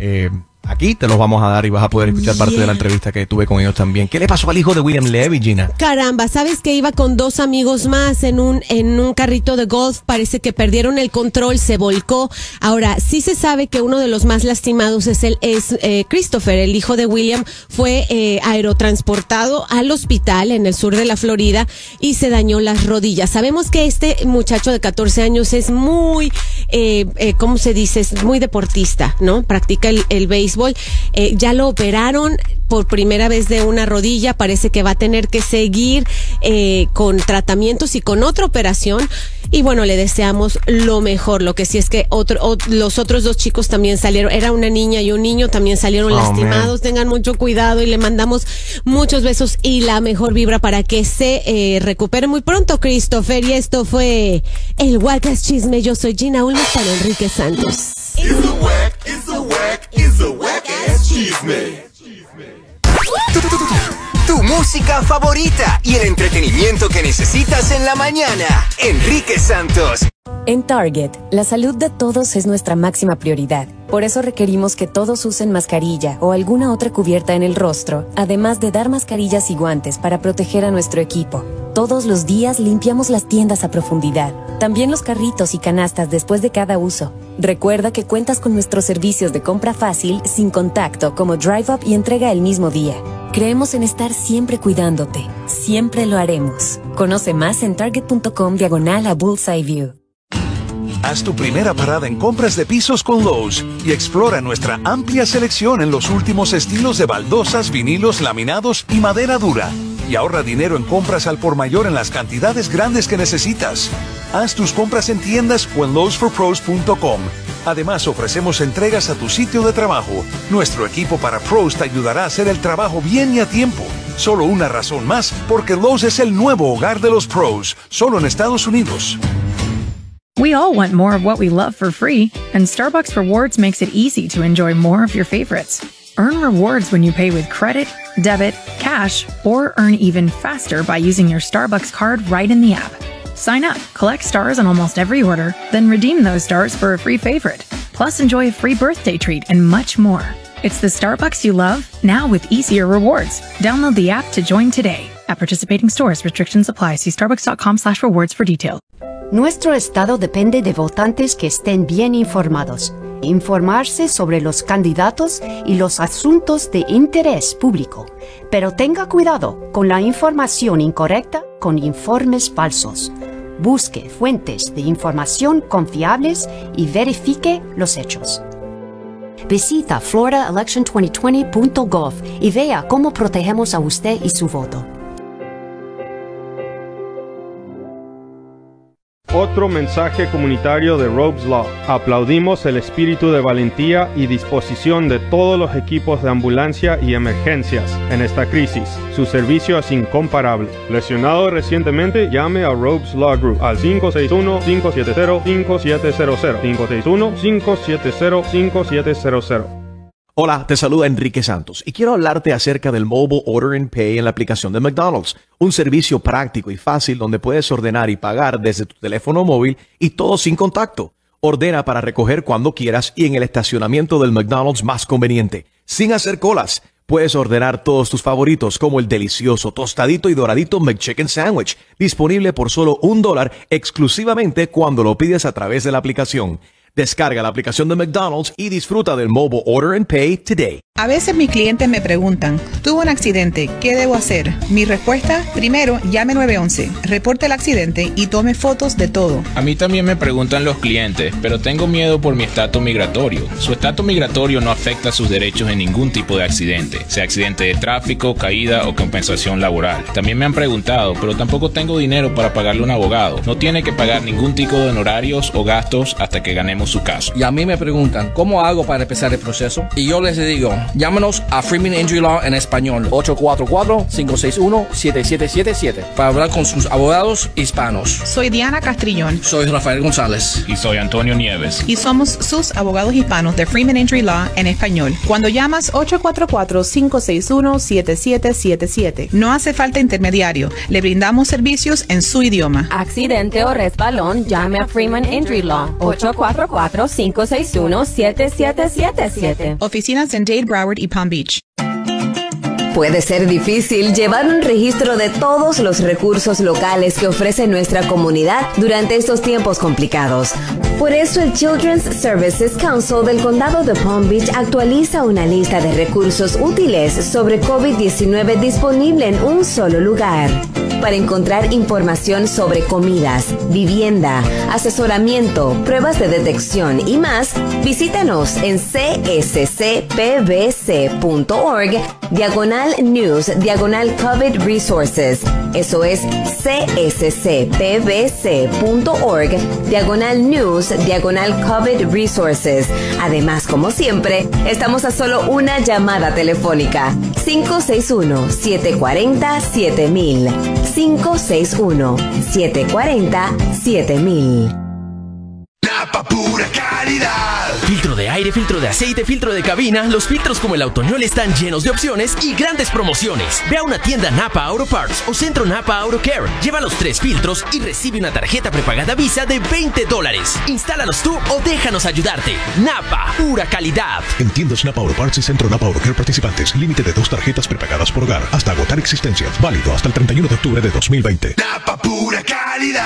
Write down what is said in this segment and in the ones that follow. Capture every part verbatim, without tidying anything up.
Eh, Aquí te los vamos a dar y vas a poder escuchar parte yeah. de la entrevista que tuve con ellos también. ¿Qué le pasó al hijo de William Levy, Gina? Caramba, ¿sabes que iba con dos amigos más en un en un carrito de golf? Parece que perdieron el control, se volcó. Ahora, sí se sabe que uno de los más lastimados es el es eh, Christopher, el hijo de William. Fue eh, aerotransportado al hospital en el sur de la Florida y se dañó las rodillas. Sabemos que este muchacho de catorce años es muy, eh, eh, ¿cómo se dice? Es muy deportista, ¿no? Practica el, el béisbol. Eh, ya lo operaron por primera vez de una rodilla, parece que va a tener que seguir eh, con tratamientos y con otra operación, y bueno, le deseamos lo mejor. Lo que sí es que otro, o, los otros dos chicos también salieron, era una niña y un niño, también salieron oh, lastimados, man. Tengan mucho cuidado y le mandamos muchos besos y la mejor vibra para que se eh, recupere muy pronto, Christopher. Y esto fue el Wackest Chisme. Yo soy Gina Ulmes para Enrique Santos. It's a wack, it's a wack, it's a wack-ass chisme. Tu, tu, tu, tu, tu música favorita y el entretenimiento que necesitas en la mañana. Enrique Santos. En Target, la salud de todos es nuestra máxima prioridad. Por eso requerimos que todos usen mascarilla o alguna otra cubierta en el rostro, además de dar mascarillas y guantes para proteger a nuestro equipo. Todos los días limpiamos las tiendas a profundidad, también los carritos y canastas después de cada uso. Recuerda que cuentas con nuestros servicios de compra fácil, sin contacto, como Drive Up y entrega el mismo día. Creemos en estar siempre cuidándote. Siempre lo haremos. Conoce más en target.com diagonal a Bullseye View. Haz tu primera parada en compras de pisos con Lowe's y explora nuestra amplia selección en los últimos estilos de baldosas, vinilos, laminados y madera dura. Y ahorra dinero en compras al por mayor en las cantidades grandes que necesitas. Haz tus compras en tiendas o en lowes for pros punto com. Además, ofrecemos entregas a tu sitio de trabajo. Nuestro equipo para pros te ayudará a hacer el trabajo bien y a tiempo. Solo una razón más, porque Lowe's es el nuevo hogar de los pros, solo en Estados Unidos. We all want more of what we love for free, and Starbucks Rewards makes it easy to enjoy more of your favorites. Earn rewards when you pay with credit, debit, cash, or earn even faster by using your Starbucks card right in the app. Sign up, collect stars on almost every order, then redeem those stars for a free favorite. Plus, enjoy a free birthday treat and much more. It's the Starbucks you love, now with easier rewards. Download the app to join today. At participating stores, restrictions apply. See starbucks.com slash rewards for details. Nuestro estado depende de votantes que estén bien informados. Informarse sobre los candidatos y los asuntos de interés público. Pero tenga cuidado con la información incorrecta con informes falsos. Busque fuentes de información confiables y verifique los hechos. Visita florida election twenty twenty punto gov y vea cómo protegemos a usted y su voto. Otro mensaje comunitario de Robes Law. Aplaudimos el espíritu de valentía y disposición de todos los equipos de ambulancia y emergencias en esta crisis. Su servicio es incomparable. Lesionado recientemente, llame a Robes Law Group al cinco seis uno, cinco siete cero, cinco siete cero cero. cinco seis uno, cinco siete cero, cinco siete cero cero. Hola, te saluda Enrique Santos y quiero hablarte acerca del Mobile Order and Pay en la aplicación de McDonald's, un servicio práctico y fácil donde puedes ordenar y pagar desde tu teléfono móvil y todo sin contacto. Ordena para recoger cuando quieras y en el estacionamiento del McDonald's más conveniente, sin hacer colas. Puedes ordenar todos tus favoritos como el delicioso, tostadito y doradito McChicken Sandwich, disponible por solo un dólar exclusivamente cuando lo pides a través de la aplicación. Descarga la aplicación de McDonald's y disfruta del Mobile Order and Pay today. A veces mis clientes me preguntan, tuve un accidente, ¿qué debo hacer? Mi respuesta, primero, llame nueve once, reporte el accidente y tome fotos de todo. A mí también me preguntan los clientes, pero tengo miedo por mi estatus migratorio. Su estatus migratorio no afecta sus derechos en ningún tipo de accidente, sea accidente de tráfico, caída o compensación laboral. También me han preguntado, pero tampoco tengo dinero para pagarle a un abogado. No tiene que pagar ningún tipo de honorarios o gastos hasta que ganemos su caso. Y a mí me preguntan, ¿cómo hago para empezar el proceso? Y yo les digo, Llámanos a Freeman Injury Law en español, ocho cuatro cuatro, cinco seis uno, siete siete siete siete, para hablar con sus abogados hispanos. Soy Diana Castrillón. Soy Rafael González. Y soy Antonio Nieves. Y somos sus abogados hispanos de Freeman Injury Law en español. Cuando llamas ocho cuatro cuatro, cinco seis uno, siete siete siete siete, no hace falta intermediario. Le brindamos servicios en su idioma. Accidente o resbalón, llame a Freeman Injury Law, ocho cuatro cuatro, cinco seis uno, siete siete siete siete. Oficinas en Dade, Broward y Palm Beach. Puede ser difícil llevar un registro de todos los recursos locales que ofrece nuestra comunidad durante estos tiempos complicados. Por eso el Children's Services Council del Condado de Palm Beach actualiza una lista de recursos útiles sobre COVID diecinueve disponible en un solo lugar. Para encontrar información sobre comidas, vivienda, asesoramiento, pruebas de detección y más, visítanos en c s c p b c punto org diagonal news diagonal COVID resources. Eso es c s c p b c punto org diagonal news diagonal COVID resources. Además, como siempre, estamos a solo una llamada telefónica. cinco seis uno, siete cuatro cero, siete mil. cinco seis uno, siete cuatro cero, siete mil. Napa pura calidad. Filtro de aire, filtro de aceite, filtro de cabina. Los filtros como el Autoñol están llenos de opciones y grandes promociones. Ve a una tienda Napa Auto Parts o Centro Napa Auto Care. Lleva los tres filtros y recibe una tarjeta prepagada Visa de veinte dólares. Instálalos tú o déjanos ayudarte. Napa, pura calidad. En tiendas Napa Auto Parts y Centro Napa Auto Care participantes. Límite de dos tarjetas prepagadas por hogar hasta agotar existencias. Válido hasta el treinta y uno de octubre de dos mil veinte. Napa pura calidad.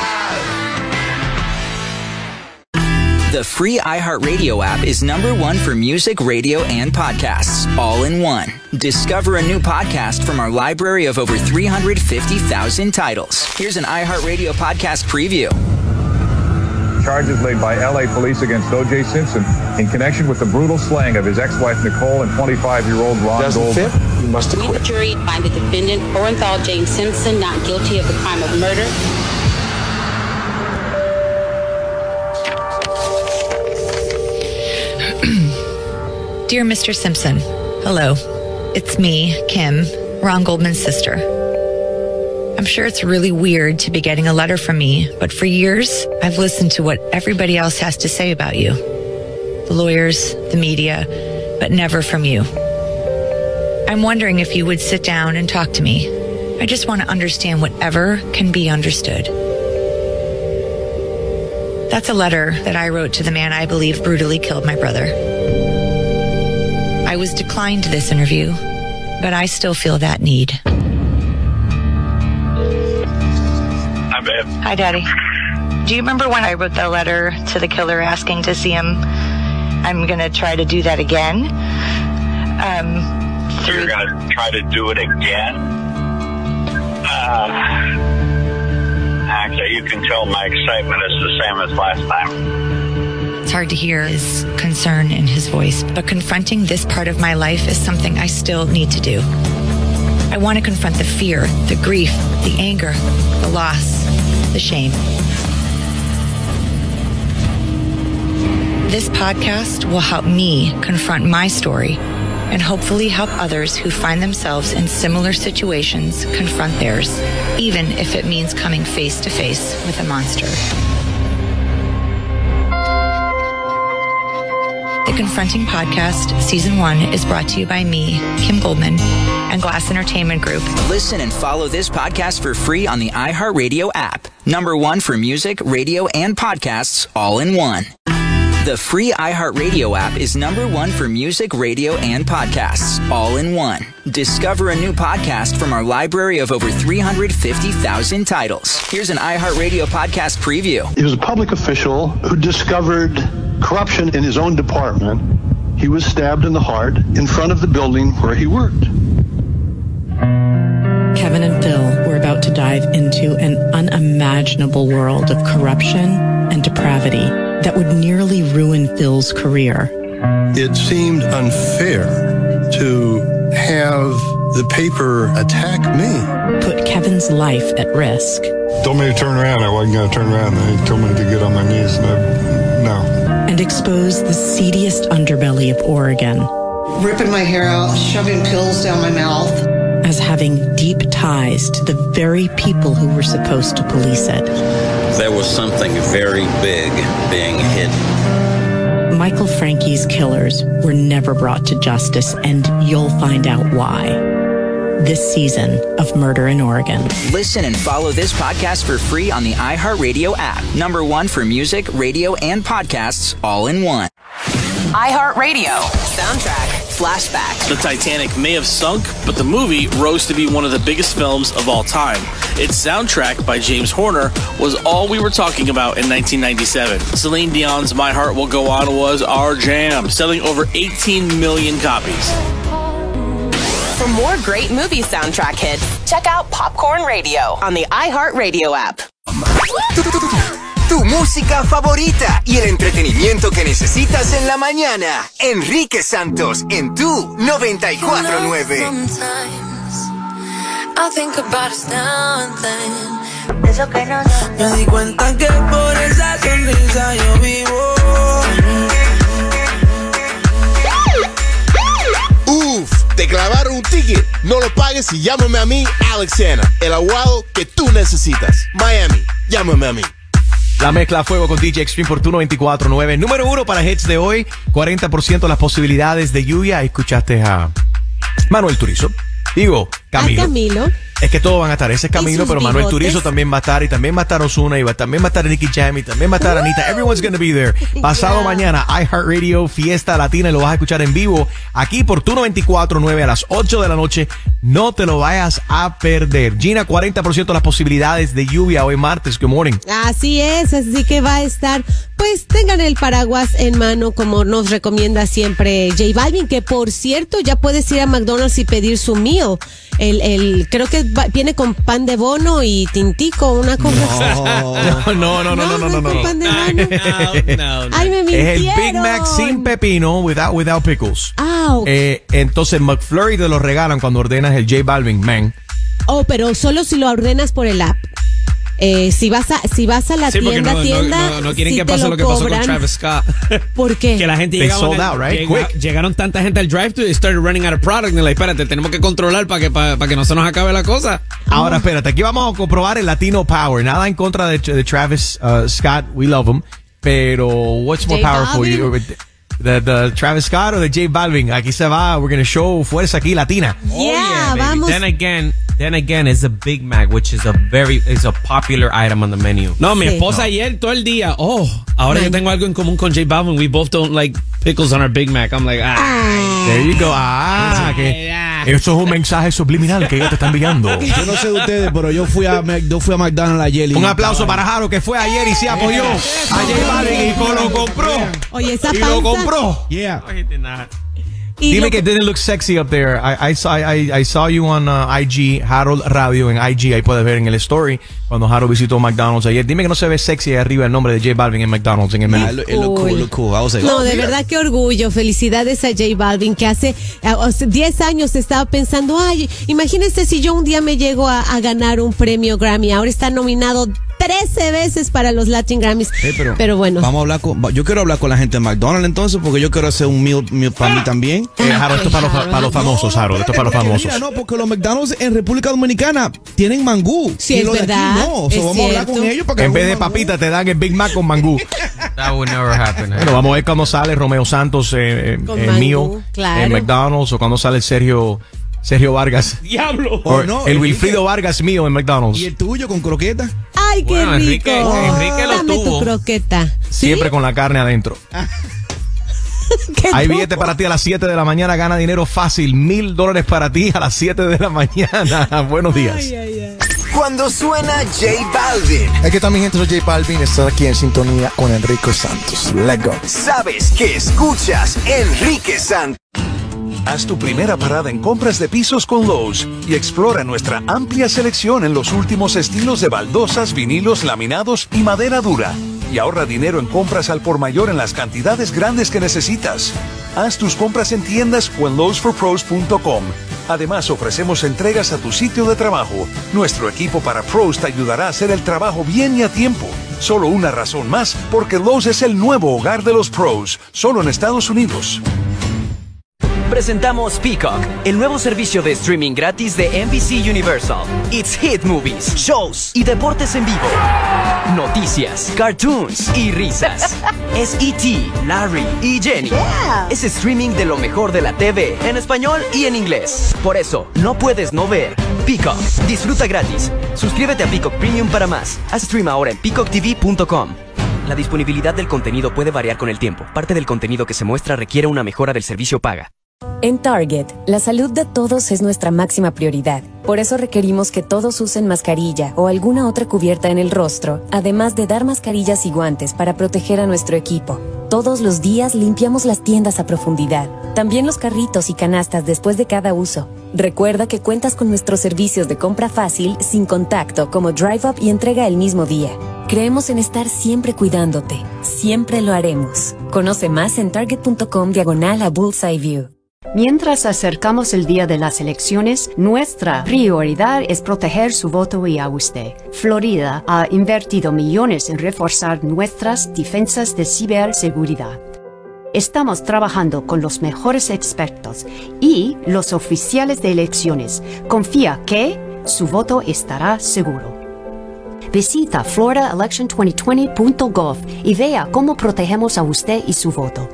The free iHeartRadio app is number one for music, radio, and podcasts, all in one. Discover a new podcast from our library of over three hundred fifty thousand titles. Here's an iHeartRadio podcast preview. Charges laid by L A police against O J Simpson in connection with the brutal slaying of his ex-wife Nicole and twenty-five-year-old Ron Doesn't Goldman. fit? You must acquit. The jury find the defendant, Orenthal James Simpson, not guilty of the crime of murder. Dear Mister Simpson, hello. It's me, Kim, Ron Goldman's sister. I'm sure it's really weird to be getting a letter from me, but for years, I've listened to what everybody else has to say about you. The lawyers, the media, but never from you. I'm wondering if you would sit down and talk to me. I just want to understand whatever can be understood. That's a letter that I wrote to the man I believe brutally killed my brother. I was declined this interview, but I still feel that need. Hi, babe. Hi, Daddy. Do you remember when I wrote that letter to the killer asking to see him? I'm going to try to do that again. Um, You're going to try to do it again? Uh, actually, you can tell my excitement is the same as last time. It's hard to hear his concern in his voice, but confronting this part of my life is something I still need to do. I want to confront the fear, the grief, the anger, the loss, the shame. This podcast will help me confront my story and hopefully help others who find themselves in similar situations confront theirs, even if it means coming face to face with a monster. The Confronting Podcast, Season one, is brought to you by me, Kim Goldman, and Glass Entertainment Group. Listen and follow this podcast for free on the iHeartRadio app. Number one for music, radio, and podcasts, all in one. The free iHeartRadio app is number one for music, radio, and podcasts, all in one. Discover a new podcast from our library of over three hundred fifty thousand titles. Here's an iHeartRadio podcast preview. He was a public official who discovered corruption in his own department. He was stabbed in the heart in front of the building where he worked. Kevin and Phil were about to dive into an unimaginable world of corruption and depravity that would nearly ruin Phil's career. It seemed unfair to have the paper attack me. Put Kevin's life at risk. Told me to turn around. I wasn't going to turn around. They told me to get on my knees. No. no. And expose the seediest underbelly of Oregon. ripping my hair out, shoving pills down my mouth. As having deep ties to the very people who were supposed to police it. There was something very big being hidden. Michael Frankie's killers were never brought to justice, and you'll find out why. This season of Murder in Oregon. Listen and follow this podcast for free on the iHeartRadio app. Number one for music, radio, and podcasts all in one. iHeartRadio. Soundtrack. Flashback. The Titanic may have sunk, but the movie rose to be one of the biggest films of all time. Its soundtrack by James Horner was all we were talking about in nineteen ninety-seven. Celine Dion's My Heart Will Go On was our jam, selling over eighteen million copies. For more great movie soundtrack hits, check out Popcorn Radio on the iHeartRadio app. Tu música favorita y el entretenimiento que necesitas en la mañana. Enrique Santos en Tu noventa y cuatro nueve. I think about us now and then. Eso que no me di cuenta que por esa sonrisa yo vivo. Uf, te clavaron un ticket. No lo pagues y llámame a mí, Alex Hanna, el abogado que tú necesitas. Miami, llámame a mí. La mezcla a fuego con D J Extreme por Tu noventa y cuatro nueve. Número uno para hits de hoy. cuarenta por ciento las posibilidades de lluvia. Escuchaste a Manuel Turizo. Digo, Camilo. A Camilo. Es que todos van a estar. Ese es Camilo, pero Manuel bigotes. Turizo también va a estar. Y también va a estar Ozuna. Y va, también va a estar Nicky Jam. Y también va a estar Anita. Everyone's gonna be there. Pasado Yeah. mañana, iHeartRadio Fiesta Latina. Y lo vas a escuchar en vivo aquí por Tu noventa y cuatro nueve a las ocho de la noche. No te lo vayas a perder. Gina, cuarenta por ciento las posibilidades de lluvia hoy martes. Good morning. Así es, así que va a estar, pues tengan el paraguas en mano como nos recomienda siempre J Balvin, que por cierto ya puedes ir a McDonald's y pedir su meal. El, el, creo que va- viene con pan de bono y tintico, una cosa así. No, no, no, no, no, no, no. con no. pan de bono. Ay, me Es el mintieron. Big Mac sin pepino, without, without pickles. Ah, ok. Eh, entonces, McFlurry te lo regalan cuando ordenas el J Balvin, man. Oh, pero solo si lo ordenas por el app. Eh, si vas a si vas a la Sí, porque tienda no, no, tienda no, no quieren sí que te pase lo que pasó con cobran. Travis Scott. ¿Por qué? Que la gente They llegaba sold al- out, right? llega- Quick. llegaron tanta gente al drive-thru y started running out of product. Y le espérate, tenemos que controlar para que para, para que no se nos acabe la cosa. Ahora, espérate, aquí vamos a comprobar el Latino Power. Nada en contra de, de Travis uh, Scott, we love him. Pero, what's more J powerful? Balvin. You- The, the Travis Scott o de J Balvin. Aquí se va, we're gonna show fuerza aquí latina. Yeah, baby. vamos. Then again, then again, it's a Big Mac, which is a very is a popular item on the menu. No, mi Sí. esposa ayer todo el día. Oh, ahora yo tengo algo en común con J Balvin. We both don't like pickles on our Big Mac. I'm like, ah. There you go. Ah, que eso es un mensaje subliminal que ella te está enviando. Yo no sé de ustedes, pero yo fui a, Mac- yo fui a McDonald's ayer. y- Un aplauso para Jaro que fue ayer y se apoyó a J Balvin y co- lo compró. Oye, esa Y lo panza. compró. Yeah. No, he did not. Y Dime lo- que didn't look sexy up there. I, I saw I, I saw you on uh, I G, Harold Radio en I G. Ahí puedes ver en el story cuando Harold visitó McDonald's ayer. Dime que no se ve sexy ahí arriba el nombre de J Balvin en McDonald's en el menú. Ah, it look- it look cool, look cool. I was like, No, oh, de mira. verdad qué orgullo. Felicidades a J Balvin, que hace eh, o sea, diez años estaba pensando, ay, imagínese si yo un día me llego a, a ganar un premio Grammy. Ahora está nominado trece veces para los Latin Grammys. Hey, pero, pero bueno. Vamos a hablar con, yo quiero hablar con la gente de McDonald's entonces, porque yo quiero hacer un meal, meal para mí también. Eh, Harold, esto es para los, para los famosos, Harold. Esto es para los Porque famosos. mira, no, porque los McDonald's en República Dominicana tienen mangú. Sí, y es los de aquí verdad, no. So, es vamos a hablar cierto. con ellos para que En vez de hagan un mangú. papita te dan el Big Mac con mangú. That would never happen. eh. Bueno, vamos a ver cuando sale Romeo Santos eh, Con eh, mangú, mío claro. en McDonald's o cuando sale Sergio Sergio Vargas. Diablo. O Oh, no, el Enrique. Wilfrido Vargas mío en McDonald's. Y el tuyo con croqueta. Ay, qué Bueno, rico. Enrique- Enrique lo Dame tuvo. tu croqueta. ¿Sí? Siempre con la carne adentro. ¿Qué Hay tuvo? billete para ti a las siete de la mañana. Gana dinero fácil. Mil dólares para ti a las siete de la mañana. Buenos días. Ay, ay, ay. Cuando suena J Balvin, Aquí está mi gente, soy J Balvin, está aquí en sintonía con Enrique Santos. Let's go. sabes que escuchas Enrique Santos. Haz tu primera parada en compras de pisos con Lowe's y explora nuestra amplia selección en los últimos estilos de baldosas, vinilos, laminados y madera dura. Y ahorra dinero en compras al por mayor en las cantidades grandes que necesitas. Haz tus compras en tiendas o en lowes for pros punto com. Además, ofrecemos entregas a tu sitio de trabajo. Nuestro equipo para pros te ayudará a hacer el trabajo bien y a tiempo. Solo una razón más, porque Lowe's es el nuevo hogar de los pros, solo en Estados Unidos. presentamos Peacock, el nuevo servicio de streaming gratis de N B C Universal. It's hit movies, shows y deportes en vivo. Noticias, cartoons y risas. Es E T, Larry y Jenny. Yeah. Es streaming de lo mejor de la T V, en español y en inglés. Por eso, no puedes no ver Peacock. Disfruta gratis. Suscríbete a Peacock Premium para más. Haz stream ahora en peacock t v punto com. La disponibilidad del contenido puede variar con el tiempo. Parte del contenido que se muestra requiere una mejora del servicio paga. En Target, la salud de todos es nuestra máxima prioridad. Por eso requerimos que todos usen mascarilla o alguna otra cubierta en el rostro, además de dar mascarillas y guantes para proteger a nuestro equipo. Todos los días limpiamos las tiendas a profundidad, también los carritos y canastas después de cada uso. Recuerda que cuentas con nuestros servicios de compra fácil, sin contacto, como Drive Up y entrega el mismo día. Creemos en estar siempre cuidándote. Siempre lo haremos. Conoce más en target punto com diagonal a Bullseye View. Mientras acercamos el día de las elecciones, nuestra prioridad es proteger su voto y a usted. Florida ha invertido millones en reforzar nuestras defensas de ciberseguridad. Estamos trabajando con los mejores expertos y los oficiales de elecciones. Confía que su voto estará seguro. Visita florida election twenty twenty punto gov y vea cómo protegemos a usted y su voto.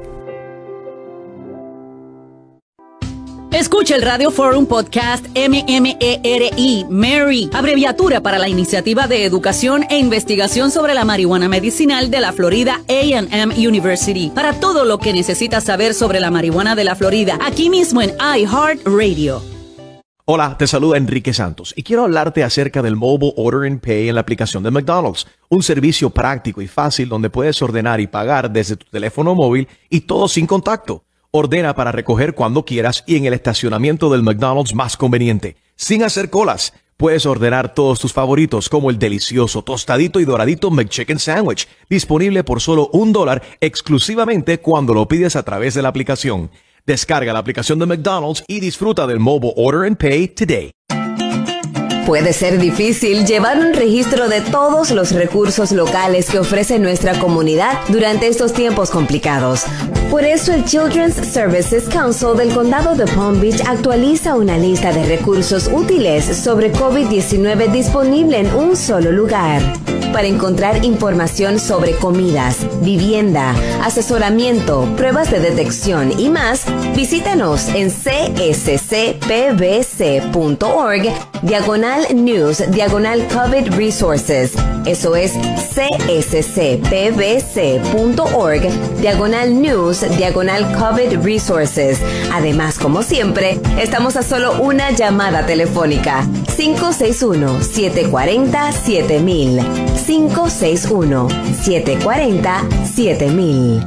Escucha el Radio Forum Podcast M M E R I, Mary, abreviatura para la Iniciativa de Educación e Investigación sobre la Marihuana Medicinal de la Florida A and M University. Para todo lo que necesitas saber sobre la marihuana de la Florida, aquí mismo en iHeartRadio. Hola, te saluda Enrique Santos y quiero hablarte acerca del Mobile Order and Pay en la aplicación de McDonald's, un servicio práctico y fácil donde puedes ordenar y pagar desde tu teléfono móvil y todo sin contacto. Ordena para recoger cuando quieras y en el estacionamiento del McDonald's más conveniente, sin hacer colas. Puedes ordenar todos tus favoritos como el delicioso, tostadito y doradito McChicken Sandwich, disponible por solo un dólar exclusivamente cuando lo pides a través de la aplicación. Descarga la aplicación de McDonald's y disfruta del Mobile Order and Pay today. Puede ser difícil llevar un registro de todos los recursos locales que ofrece nuestra comunidad durante estos tiempos complicados. Por eso el Children's Services Council del Condado de Palm Beach actualiza una lista de recursos útiles sobre COVID diecinueve disponible en un solo lugar. Para encontrar información sobre comidas, vivienda, asesoramiento, pruebas de detección y más, visítanos en c s c p b c punto org diagonal news diagonal COVID resources. Eso es c s c p b c punto org diagonal news diagonal COVID resources. Además, como siempre, estamos a solo una llamada telefónica. cinco seis uno, siete cuatro cero, siete mil. cinco seis uno, siete cuatro cero, siete mil.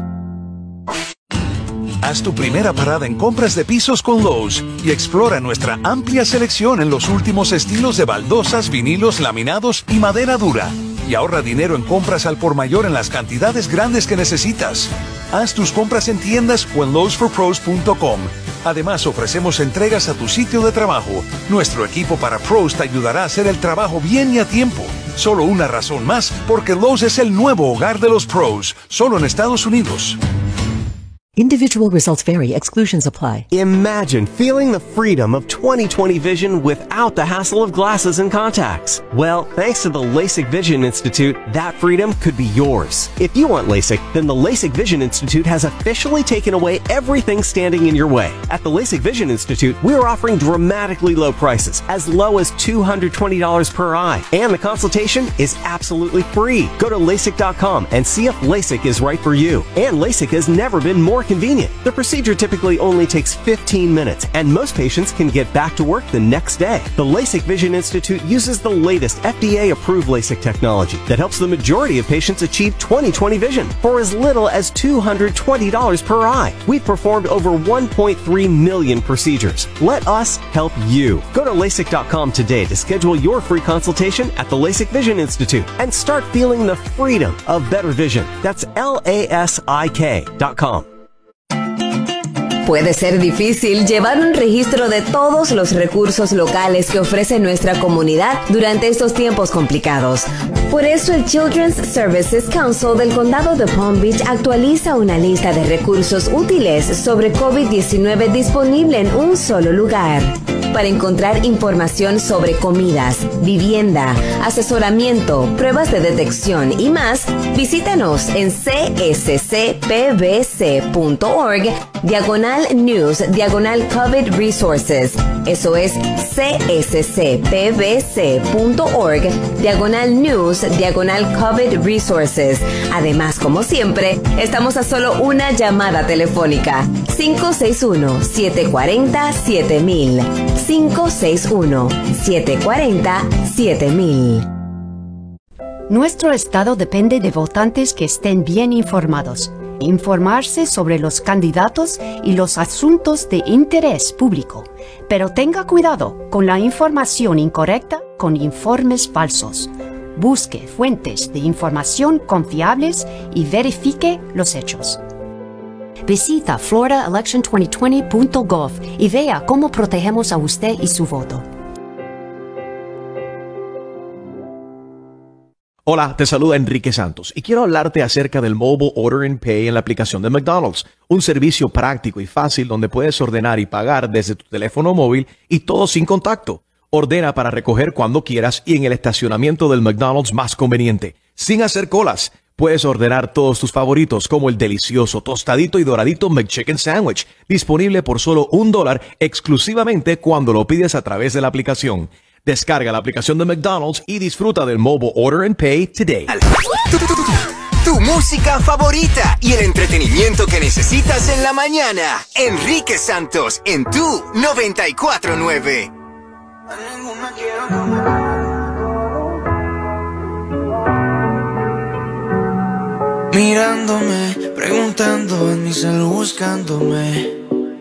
Haz tu primera parada en compras de pisos con Lowe's y explora nuestra amplia selección en los últimos estilos de baldosas, vinilos, laminados y madera dura. Y ahorra dinero en compras al por mayor en las cantidades grandes que necesitas. Haz tus compras en tiendas o en lowes for pros punto com. Además, ofrecemos entregas a tu sitio de trabajo. Nuestro equipo para pros te ayudará a hacer el trabajo bien y a tiempo. Solo una razón más, porque Lowe's es el nuevo hogar de los pros, solo en Estados Unidos. Individual results vary. Exclusions apply. Imagine feeling the freedom of twenty twenty vision without the hassle of glasses and contacts. Well, thanks to the LASIK Vision Institute, that freedom could be yours. If you want LASIK, then the LASIK Vision Institute has officially taken away everything standing in your way. At the LASIK Vision Institute, we're offering dramatically low prices, as low as two hundred twenty dollars per eye. And the consultation is absolutely free. Go to LASIK dot com and see if LASIK is right for you. And LASIK has never been more convenient. The procedure typically only takes fifteen minutes, and most patients can get back to work the next day. The LASIK Vision Institute uses the latest F D A-approved LASIK technology that helps the majority of patients achieve twenty twenty vision for as little as two hundred twenty dollars per eye. We've performed over one point three million procedures. Let us help you. Go to LASIK dot com today to schedule your free consultation at the LASIK Vision Institute and start feeling the freedom of better vision. That's L A S I K dot com. Puede ser difícil llevar un registro de todos los recursos locales que ofrece nuestra comunidad durante estos tiempos complicados. Por eso el Children's Services Council del Condado de Palm Beach actualiza una lista de recursos útiles sobre COVID diecinueve disponible en un solo lugar. Para encontrar información sobre comidas, vivienda, asesoramiento, pruebas de detección y más, visítanos en c s c p b c punto org diagonal news diagonal COVID resources. Eso es c s c p b c punto org diagonal news diagonal COVID resources. Además, como siempre, estamos a solo una llamada telefónica. cinco seis uno, siete cuatro cero, siete mil. cinco seis uno, siete cuatro cero, siete mil. Nuestro estado depende de votantes que estén bien informados. Informarse sobre los candidatos y los asuntos de interés público. Pero tenga cuidado con la información incorrecta con informes falsos. Busque fuentes de información confiables y verifique los hechos. Visita florida election veinte veinte punto gov y vea cómo protegemos a usted y su voto. Hola, te saluda Enrique Santos y quiero hablarte acerca del Mobile Order and Pay en la aplicación de McDonald's, un servicio práctico y fácil donde puedes ordenar y pagar desde tu teléfono móvil y todo sin contacto. Ordena para recoger cuando quieras y en el estacionamiento del McDonald's más conveniente, sin hacer colas. Puedes ordenar todos tus favoritos como el delicioso, tostadito y doradito McChicken Sandwich, disponible por solo un dólar exclusivamente cuando lo pides a través de la aplicación. Descarga la aplicación de McDonald's y disfruta del Mobile Order and Pay today. Tu, tu, tu, tu música favorita y el entretenimiento que necesitas en la mañana. Enrique Santos en tu noventa y cuatro nueve. Mirándome, preguntando en mi celu, buscándome.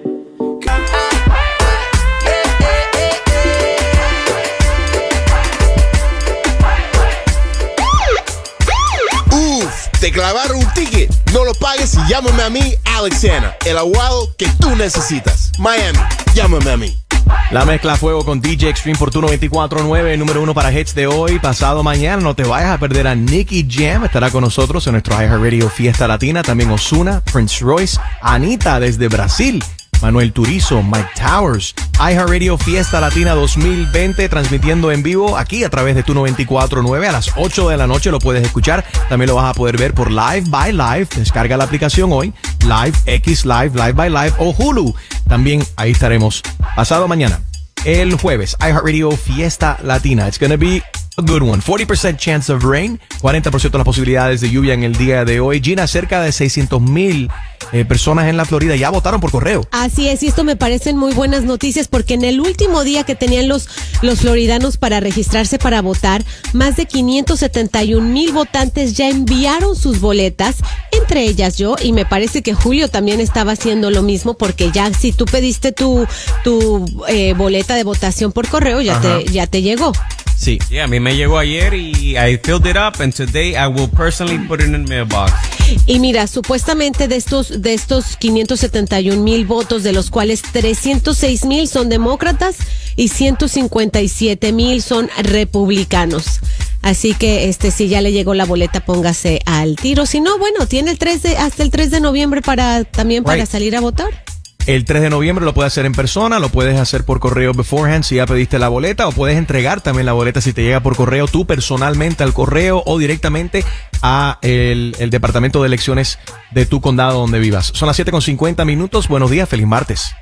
Uf, te clavaron un ticket. No lo pagues y llámame a mí, Alex Hanna, el abogado que tú necesitas. Miami, llámame a mí. La mezcla a fuego con D J Extreme por tu noventa y cuatro nueve, número uno para hits de hoy. Pasado mañana no te vayas a perder a Nicky Jam. Estará con nosotros en nuestro iHeartRadio Fiesta Latina. También Ozuna, Prince Royce, Anita desde Brasil, Manuel Turizo, Mike Towers. iHeartRadio Fiesta Latina dos mil veinte, transmitiendo en vivo aquí a través de tu noventa y cuatro nueve. A las ocho de la noche lo puedes escuchar. También lo vas a poder ver por Live by Live. Descarga la aplicación hoy. Live, X Live, Live by Live o Hulu. También ahí estaremos pasado mañana. El jueves, iHeartRadio Fiesta Latina. It's gonna be a good one. forty percent chance of rain. cuarenta por ciento las posibilidades de lluvia en el día de hoy. Gina, cerca de seiscientos mil eh, personas en la Florida ya votaron por correo. Así es, y esto me parecen muy buenas noticias porque en el último día que tenían los, los floridanos para registrarse para votar, más de quinientos setenta y un mil votantes ya enviaron sus boletas, entre ellas yo, y me parece que Julio también estaba haciendo lo mismo porque ya si tú pediste tu, tu eh, boleta de votación por correo, ya te, ya te llegó. Sí. Yeah, a mí me llegó ayer y I filled it up and today I will personally put it in the mailbox. Y mira, supuestamente de estos de estos quinientos setenta y un mil votos, de los cuales trescientos seis mil son demócratas y ciento cincuenta y siete mil son republicanos. Así que este si ya le llegó la boleta, póngase al tiro. Si no, bueno, tiene el tres de, hasta el tres de noviembre para también para right. salir a votar. El tres de noviembre lo puedes hacer en persona, lo puedes hacer por correo beforehand si ya pediste la boleta, o puedes entregar también la boleta si te llega por correo tú personalmente al correo o directamente a el, el departamento de elecciones de tu condado donde vivas. Son las siete con cincuenta minutos. Buenos días, feliz martes.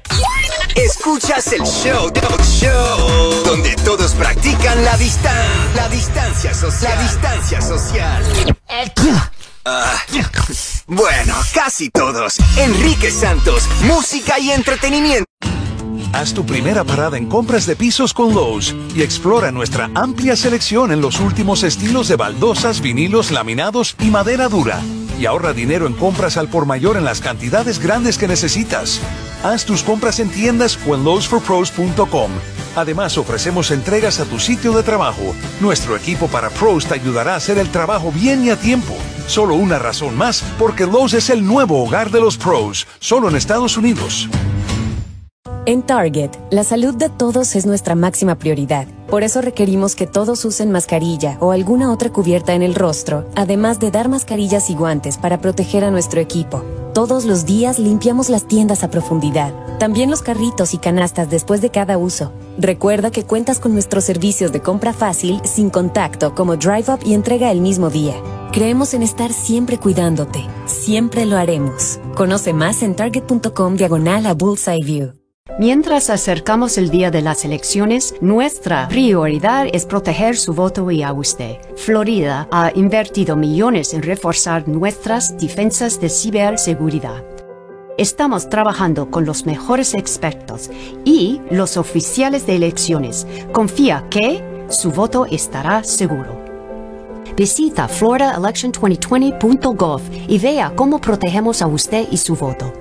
Escuchas el show, show donde todos practican la distancia, la distancia social, la distancia social. Uh, bueno, casi todos. Enrique Santos, música y entretenimiento. Haz tu primera parada en compras de pisos con Lowe's y explora nuestra amplia selección en los últimos estilos de baldosas, vinilos, laminados y madera dura. Y ahorra dinero en compras al por mayor en las cantidades grandes que necesitas. Haz tus compras en tiendas o en lowes for pros punto com. Además, ofrecemos entregas a tu sitio de trabajo. Nuestro equipo para pros te ayudará a hacer el trabajo bien y a tiempo. Solo una razón más, porque Lowe's es el nuevo hogar de los pros, solo en Estados Unidos. En Target, la salud de todos es nuestra máxima prioridad. Por eso requerimos que todos usen mascarilla o alguna otra cubierta en el rostro, además de dar mascarillas y guantes para proteger a nuestro equipo. Todos los días limpiamos las tiendas a profundidad, también los carritos y canastas después de cada uso. Recuerda que cuentas con nuestros servicios de compra fácil, sin contacto, como Drive Up y entrega el mismo día. Creemos en estar siempre cuidándote. Siempre lo haremos. Conoce más en target.com diagonal a Bullseye View. Mientras acercamos el día de las elecciones, nuestra prioridad es proteger su voto y a usted. Florida ha invertido millones en reforzar nuestras defensas de ciberseguridad. Estamos trabajando con los mejores expertos y los oficiales de elecciones. Confía que su voto estará seguro. Visita florida election twenty twenty punto gov y vea cómo protegemos a usted y su voto.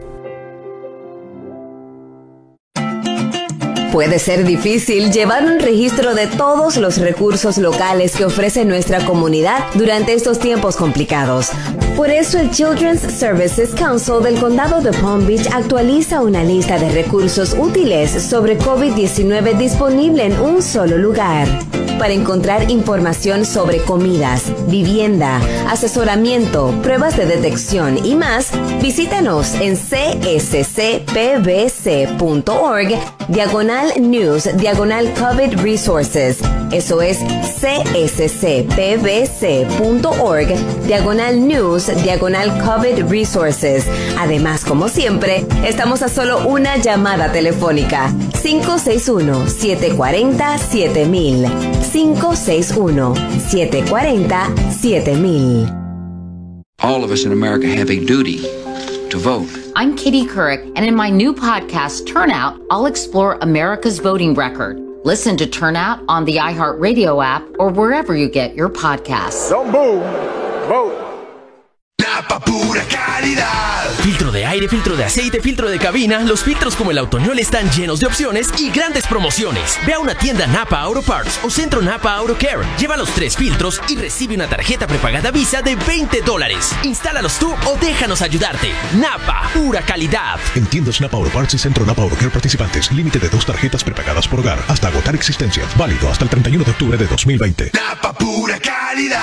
Puede ser difícil llevar un registro de todos los recursos locales que ofrece nuestra comunidad durante estos tiempos complicados. Por eso el Children's Services Council del Condado de Palm Beach actualiza una lista de recursos útiles sobre COVID diecinueve disponible en un solo lugar. Para encontrar información sobre comidas, vivienda, asesoramiento, pruebas de detección y más, visítanos en c s c p b c punto org diagonal news diagonal COVID resources. Eso es c s c p b c punto org diagonal news diagonal COVID resources. Además, como siempre, estamos a solo una llamada telefónica. cinco seis uno, siete cuatro cero, siete mil. cinco seis uno, siete cuatro cero, siete mil. All of us in America have a duty to vote. I'm Katie Couric, and in my new podcast, Turnout, I'll explore America's voting record. Listen to Turnout on the iHeartRadio app or wherever you get your podcasts. Don't move. Vote. Napa pura calidad. Filtro de aire, filtro de aceite, filtro de cabina. Los filtros como el Autoñol están llenos de opciones y grandes promociones. Ve a una tienda Napa Auto Parts o Centro Napa Auto Care. Lleva los tres filtros y recibe una tarjeta prepagada Visa de veinte dólares. Instálalos tú o déjanos ayudarte. Napa, pura calidad. En tiendas Napa Auto Parts y Centro Napa Auto Care participantes. Límite de dos tarjetas prepagadas por hogar. Hasta agotar existencias. Válido hasta el treinta y uno de octubre de dos mil veinte. Napa pura calidad.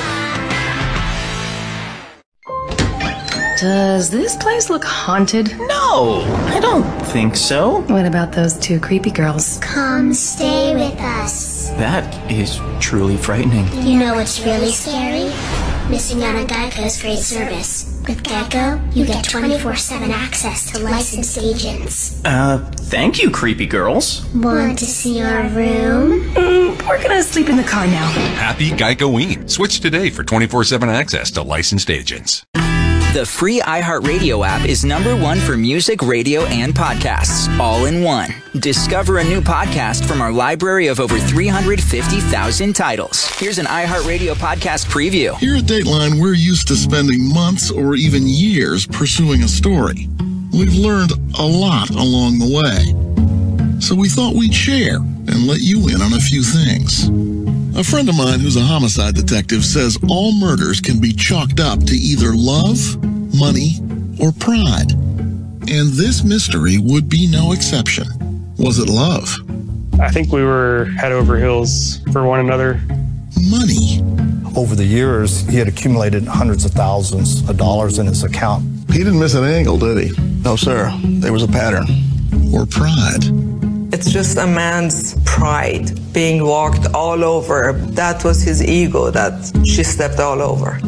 Does this place look haunted? No, I don't think so. What about those two creepy girls? Come stay with us. That is truly frightening. You know what's really scary? Missing out on Geico's great service. With Geico, you get twenty-four seven access to licensed agents. Uh, thank you, creepy girls. Want to see our room? Mm, we're gonna sleep in the car now. Happy Geico-ween. Switch today for twenty-four seven access to licensed agents. The free iHeartRadio app is number one for music, radio, and podcasts, all in one. Discover a new podcast from our library of over three hundred fifty thousand titles. Here's an iHeartRadio podcast preview. Here at Dateline, we're used to spending months or even years pursuing a story. We've learned a lot along the way. So we thought we'd share and let you in on a few things. A friend of mine who's a homicide detective says all murders can be chalked up to either love, money, or pride. And this mystery would be no exception. Was it love? I think we were head over heels for one another. Money. Over the years, he had accumulated hundreds of thousands of dollars in his account. He didn't miss an angle, did he? No, sir. There was a pattern. Or pride. It's just a man's pride being walked all over. That was his ego that she stepped all over.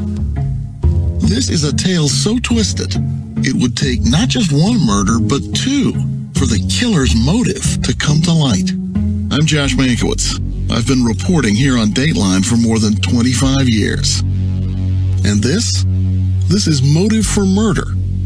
This is a tale so twisted, it would take not just one murder, but two for the killer's motive to come to light. I'm Josh Mankiewicz. I've been reporting here on Dateline for more than twenty-five years. And this? This is Motive for Murder,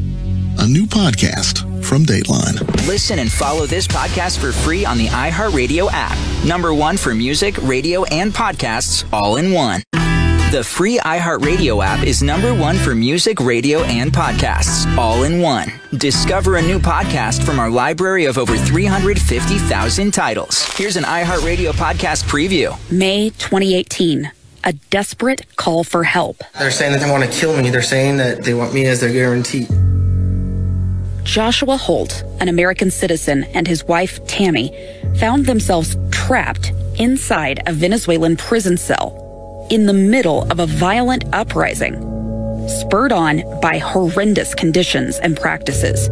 a new podcast from Dateline. Listen and follow this podcast for free on the iHeartRadio app. Number one for music, radio, and podcasts, all in one. The free iHeartRadio app is number one for music, radio, and podcasts, all in one. Discover a new podcast from our library of over three hundred fifty thousand titles. Here's an iHeartRadio podcast preview. May twenty eighteen. A desperate call for help. They're saying that they want to kill me. They're saying that they want me as their guarantee. Joshua Holt, an American citizen, and his wife, Tammy, found themselves trapped inside a Venezuelan prison cell in the middle of a violent uprising, spurred on by horrendous conditions and practices.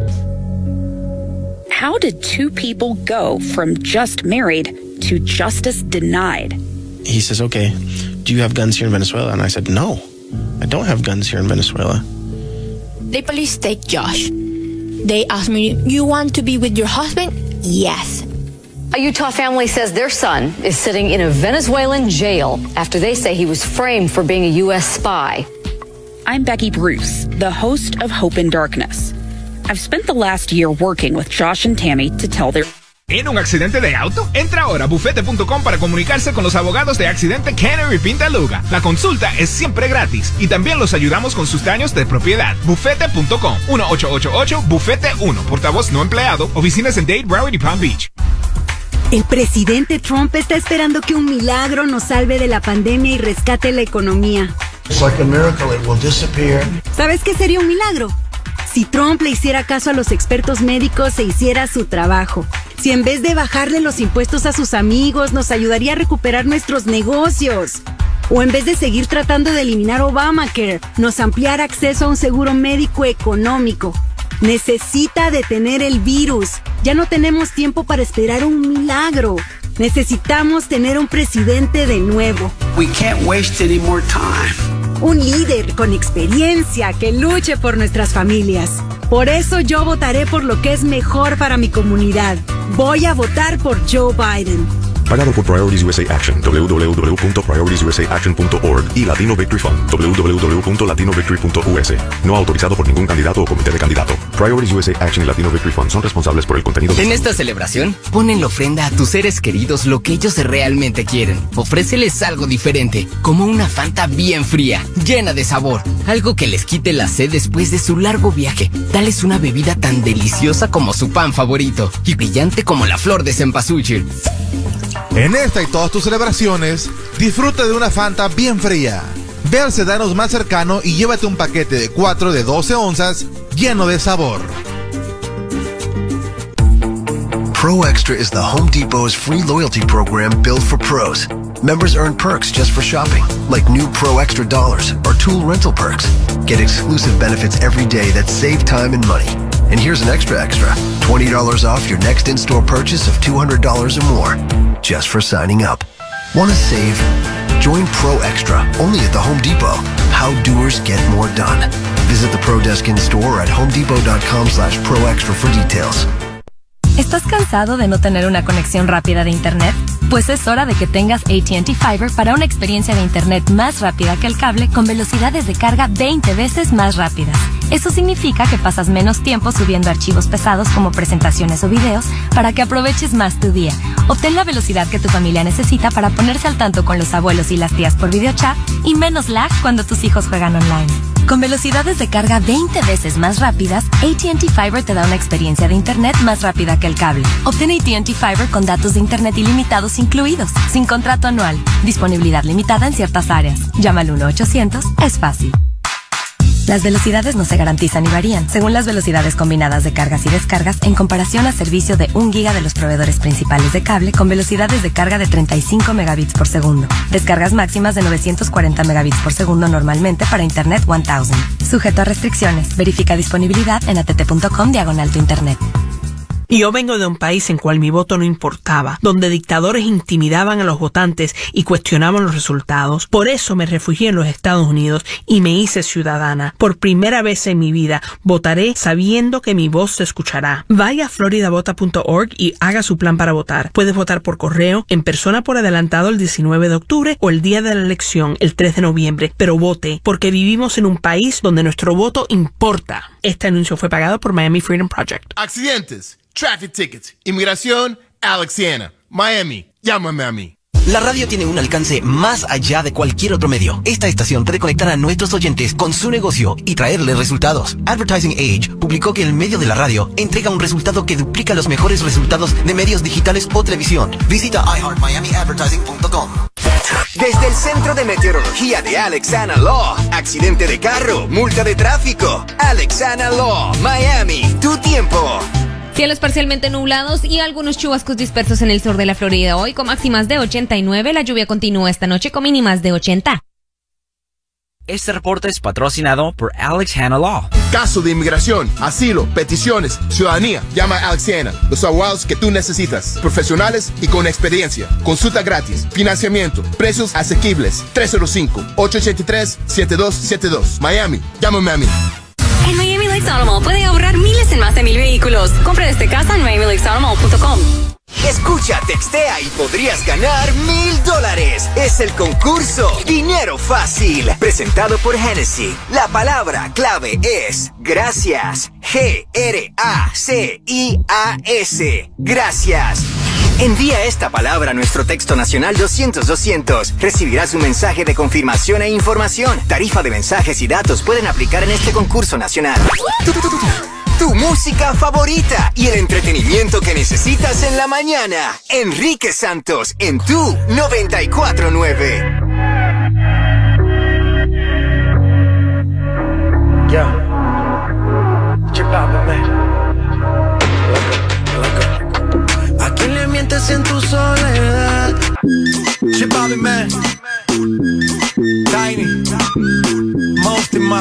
How did two people go from just married to justice denied? He says, okay, do you have guns here in Venezuela? And I said, no, I don't have guns here in Venezuela. The police take Josh. They ask me, you want to be with your husband? Yes. A Utah family says their son is sitting in a Venezuelan jail after they say he was framed for being a U S spy. I'm Becky Bruce, the host of Hope in Darkness. I've spent the last year working with Josh and Tammy to tell their... ¿En un accidente de auto? Entra ahora a bufete punto com para comunicarse con los abogados de accidente Kenner y Pintaluga. La consulta es siempre gratis y también los ayudamos con sus daños de propiedad. bufete punto com, uno ocho ocho ocho, bufete uno, portavoz no empleado, oficinas en Dade, Broward y Palm Beach. El presidente Trump está esperando que un milagro nos salve de la pandemia y rescate la economía. It's like a miracle, it will disappear. ¿Sabes qué sería un milagro? Si Trump le hiciera caso a los expertos médicos e hiciera su trabajo. Si en vez de bajarle los impuestos a sus amigos, nos ayudaría a recuperar nuestros negocios. O en vez de seguir tratando de eliminar Obamacare, nos ampliara acceso a un seguro médico económico. Necesita detener el virus. Ya no tenemos tiempo para esperar un milagro. Necesitamos tener un presidente de nuevo. We can't waste any more time. Un líder con experiencia que luche por nuestras familias. Por eso yo votaré por lo que es mejor para mi comunidad. Voy a votar por Joe Biden. Pagado por Priorities U S A Action, doble u doble u doble u punto priorities u s a action punto org y Latino Victory Fund, doble u doble u doble u punto latino victory punto u s. No autorizado por ningún candidato o comité de candidato. Priorities U S A Action y Latino Victory Fund son responsables por el contenido de... En esta celebración, pon en la ofrenda a tus seres queridos lo que ellos realmente quieren. Ofréceles algo diferente, como una Fanta bien fría, llena de sabor. Algo que les quite la sed después de su largo viaje. Dales una bebida tan deliciosa como su pan favorito y brillante como la flor de cempasúchil. En esta y todas tus celebraciones, disfruta de una Fanta bien fría. Ve al Sedanos más cercano y llévate un paquete de cuatro de doce onzas lleno de sabor. Pro Extra is the Home Depot's free loyalty program built for pros. Members earn perks just for shopping, like new Pro Extra dollars or tool rental perks. Get exclusive benefits every day that save time and money. And here's an extra extra, twenty dollars off your next in-store purchase of two hundred dollars or more, just for signing up. Want to save? Join Pro Extra, only at the Home Depot. How doers get more done. Visit the Pro Desk in-store at homedepot dot com slash pro extra for details. ¿Estás cansado de no tener una conexión rápida de Internet? Pues es hora de que tengas A T and T Fiber para una experiencia de Internet más rápida que el cable con velocidades de carga veinte veces más rápidas. Eso significa que pasas menos tiempo subiendo archivos pesados como presentaciones o videos para que aproveches más tu día. Obtén la velocidad que tu familia necesita para ponerse al tanto con los abuelos y las tías por videochat y menos lag cuando tus hijos juegan online. Con velocidades de carga veinte veces más rápidas, A T and T Fiber te da una experiencia de Internet más rápida que el cable. Obtén A T and T Fiber con datos de Internet ilimitados incluidos, sin contrato anual. Disponibilidad limitada en ciertas áreas. Llama al uno ochocientos, es fácil. Las velocidades no se garantizan ni varían, según las velocidades combinadas de cargas y descargas, en comparación a servicio de un giga de los proveedores principales de cable con velocidades de carga de treinta y cinco megabits por segundo. Descargas máximas de novecientos cuarenta megabits por segundo normalmente para Internet mil. Sujeto a restricciones. Verifica disponibilidad en att punto com diagonal tu internet. Yo vengo de un país en cual mi voto no importaba, donde dictadores intimidaban a los votantes y cuestionaban los resultados. Por eso me refugié en los Estados Unidos y me hice ciudadana. Por primera vez en mi vida, votaré sabiendo que mi voz se escuchará. Vaya a florida vota punto org y haga su plan para votar. Puedes votar por correo, en persona por adelantado el diecinueve de octubre o el día de la elección, el tres de noviembre. Pero vote, porque vivimos en un país donde nuestro voto importa. Este anuncio fue pagado por Miami Freedom Project. Accidentes, traffic tickets, inmigración, Alexiana, Miami. Llámame a mí. La radio tiene un alcance más allá de cualquier otro medio. Esta estación puede conectar a nuestros oyentes con su negocio y traerles resultados. Advertising Age publicó que el medio de la radio entrega un resultado que duplica los mejores resultados de medios digitales o televisión. Visita i heart miami advertising punto com. Desde el Centro de Meteorología de Alex Ana Law. Accidente de carro, multa de tráfico. Alex Ana Law, Miami, tu tiempo. Cielos parcialmente nublados y algunos chubascos dispersos en el sur de la Florida hoy con máximas de ochenta y nueve. La lluvia continúa esta noche con mínimas de ochenta. Este reporte es patrocinado por Alex Hanna Law. Caso de inmigración, asilo, peticiones, ciudadanía. Llama a Alex Hanna. Los abogados que tú necesitas. Profesionales y con experiencia. Consulta gratis. Financiamiento. Precios asequibles. tres cero cinco, ocho ocho tres, siete dos siete dos. Miami. Llámame a mí. En Miami Lakes Auto Mall puede ahorrar miles en más de mil vehículos. Compre desde casa en miami lakes auto mall punto com. Escucha, textea y podrías ganar mil dólares. Es el concurso Dinero Fácil, presentado por Hennessy. La palabra clave es gracias. G R A C I A S. Gracias. Envía esta palabra a nuestro texto nacional doscientos doscientos. Recibirás un mensaje de confirmación e información. Tarifa de mensajes y datos pueden aplicar en este concurso nacional. Tu, tu, tu, tu. Tu música favorita y el entretenimiento que necesitas en la mañana. Enrique Santos en Tu noventa y cuatro nueve. Yo, chipapa, man. ¿A quién le mientes en tu soledad? Chipapa, man. Tiny. Most in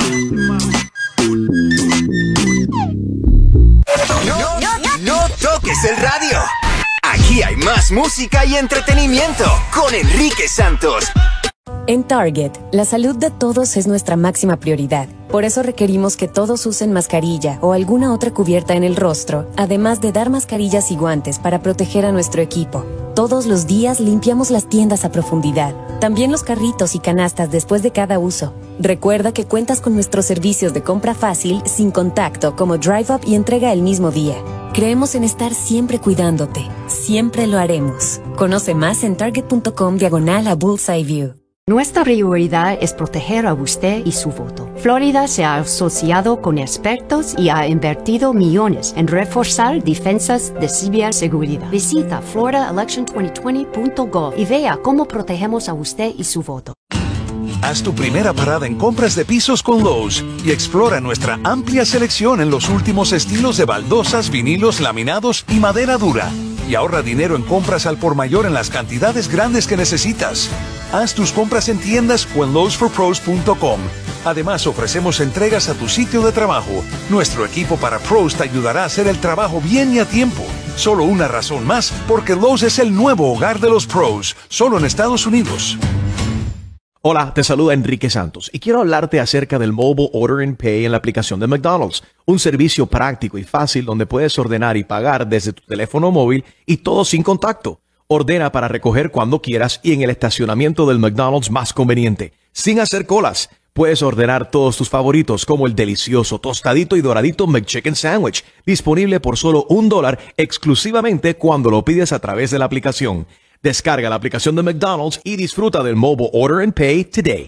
No, no, no toques el radio. Aquí hay más música y entretenimiento con Enrique Santos. En Target, la salud de todos es nuestra máxima prioridad. Por eso requerimos que todos usen mascarilla o alguna otra cubierta en el rostro, además de dar mascarillas y guantes para proteger a nuestro equipo. Todos los días limpiamos las tiendas a profundidad, también los carritos y canastas después de cada uso. Recuerda que cuentas con nuestros servicios de compra fácil, sin contacto, como Drive Up y entrega el mismo día. Creemos en estar siempre cuidándote. Siempre lo haremos. Conoce más en target punto com diagonal a Bullseye View. Nuestra prioridad es proteger a usted y su voto. Florida se ha asociado con expertos y ha invertido millones en reforzar defensas de ciberseguridad. Visita florida election twenty twenty punto gov y vea cómo protegemos a usted y su voto. Haz tu primera parada en compras de pisos con Lowe's y explora nuestra amplia selección en los últimos estilos de baldosas, vinilos, laminados y madera dura. Y ahorra dinero en compras al por mayor en las cantidades grandes que necesitas. Haz tus compras en tiendas o en lowes for pros punto com. Además, ofrecemos entregas a tu sitio de trabajo. Nuestro equipo para pros te ayudará a hacer el trabajo bien y a tiempo. Solo una razón más, porque Lowe's es el nuevo hogar de los pros, solo en Estados Unidos. Hola, te saluda Enrique Santos y quiero hablarte acerca del Mobile Order and Pay en la aplicación de McDonald's, un servicio práctico y fácil donde puedes ordenar y pagar desde tu teléfono móvil y todo sin contacto. Ordena para recoger cuando quieras y en el estacionamiento del McDonald's más conveniente, sin hacer colas. Puedes ordenar todos tus favoritos como el delicioso tostadito y doradito McChicken Sandwich, disponible por solo un dólar exclusivamente cuando lo pides a través de la aplicación. Descarga la aplicación de McDonald's y disfruta del Mobile Order and Pay today.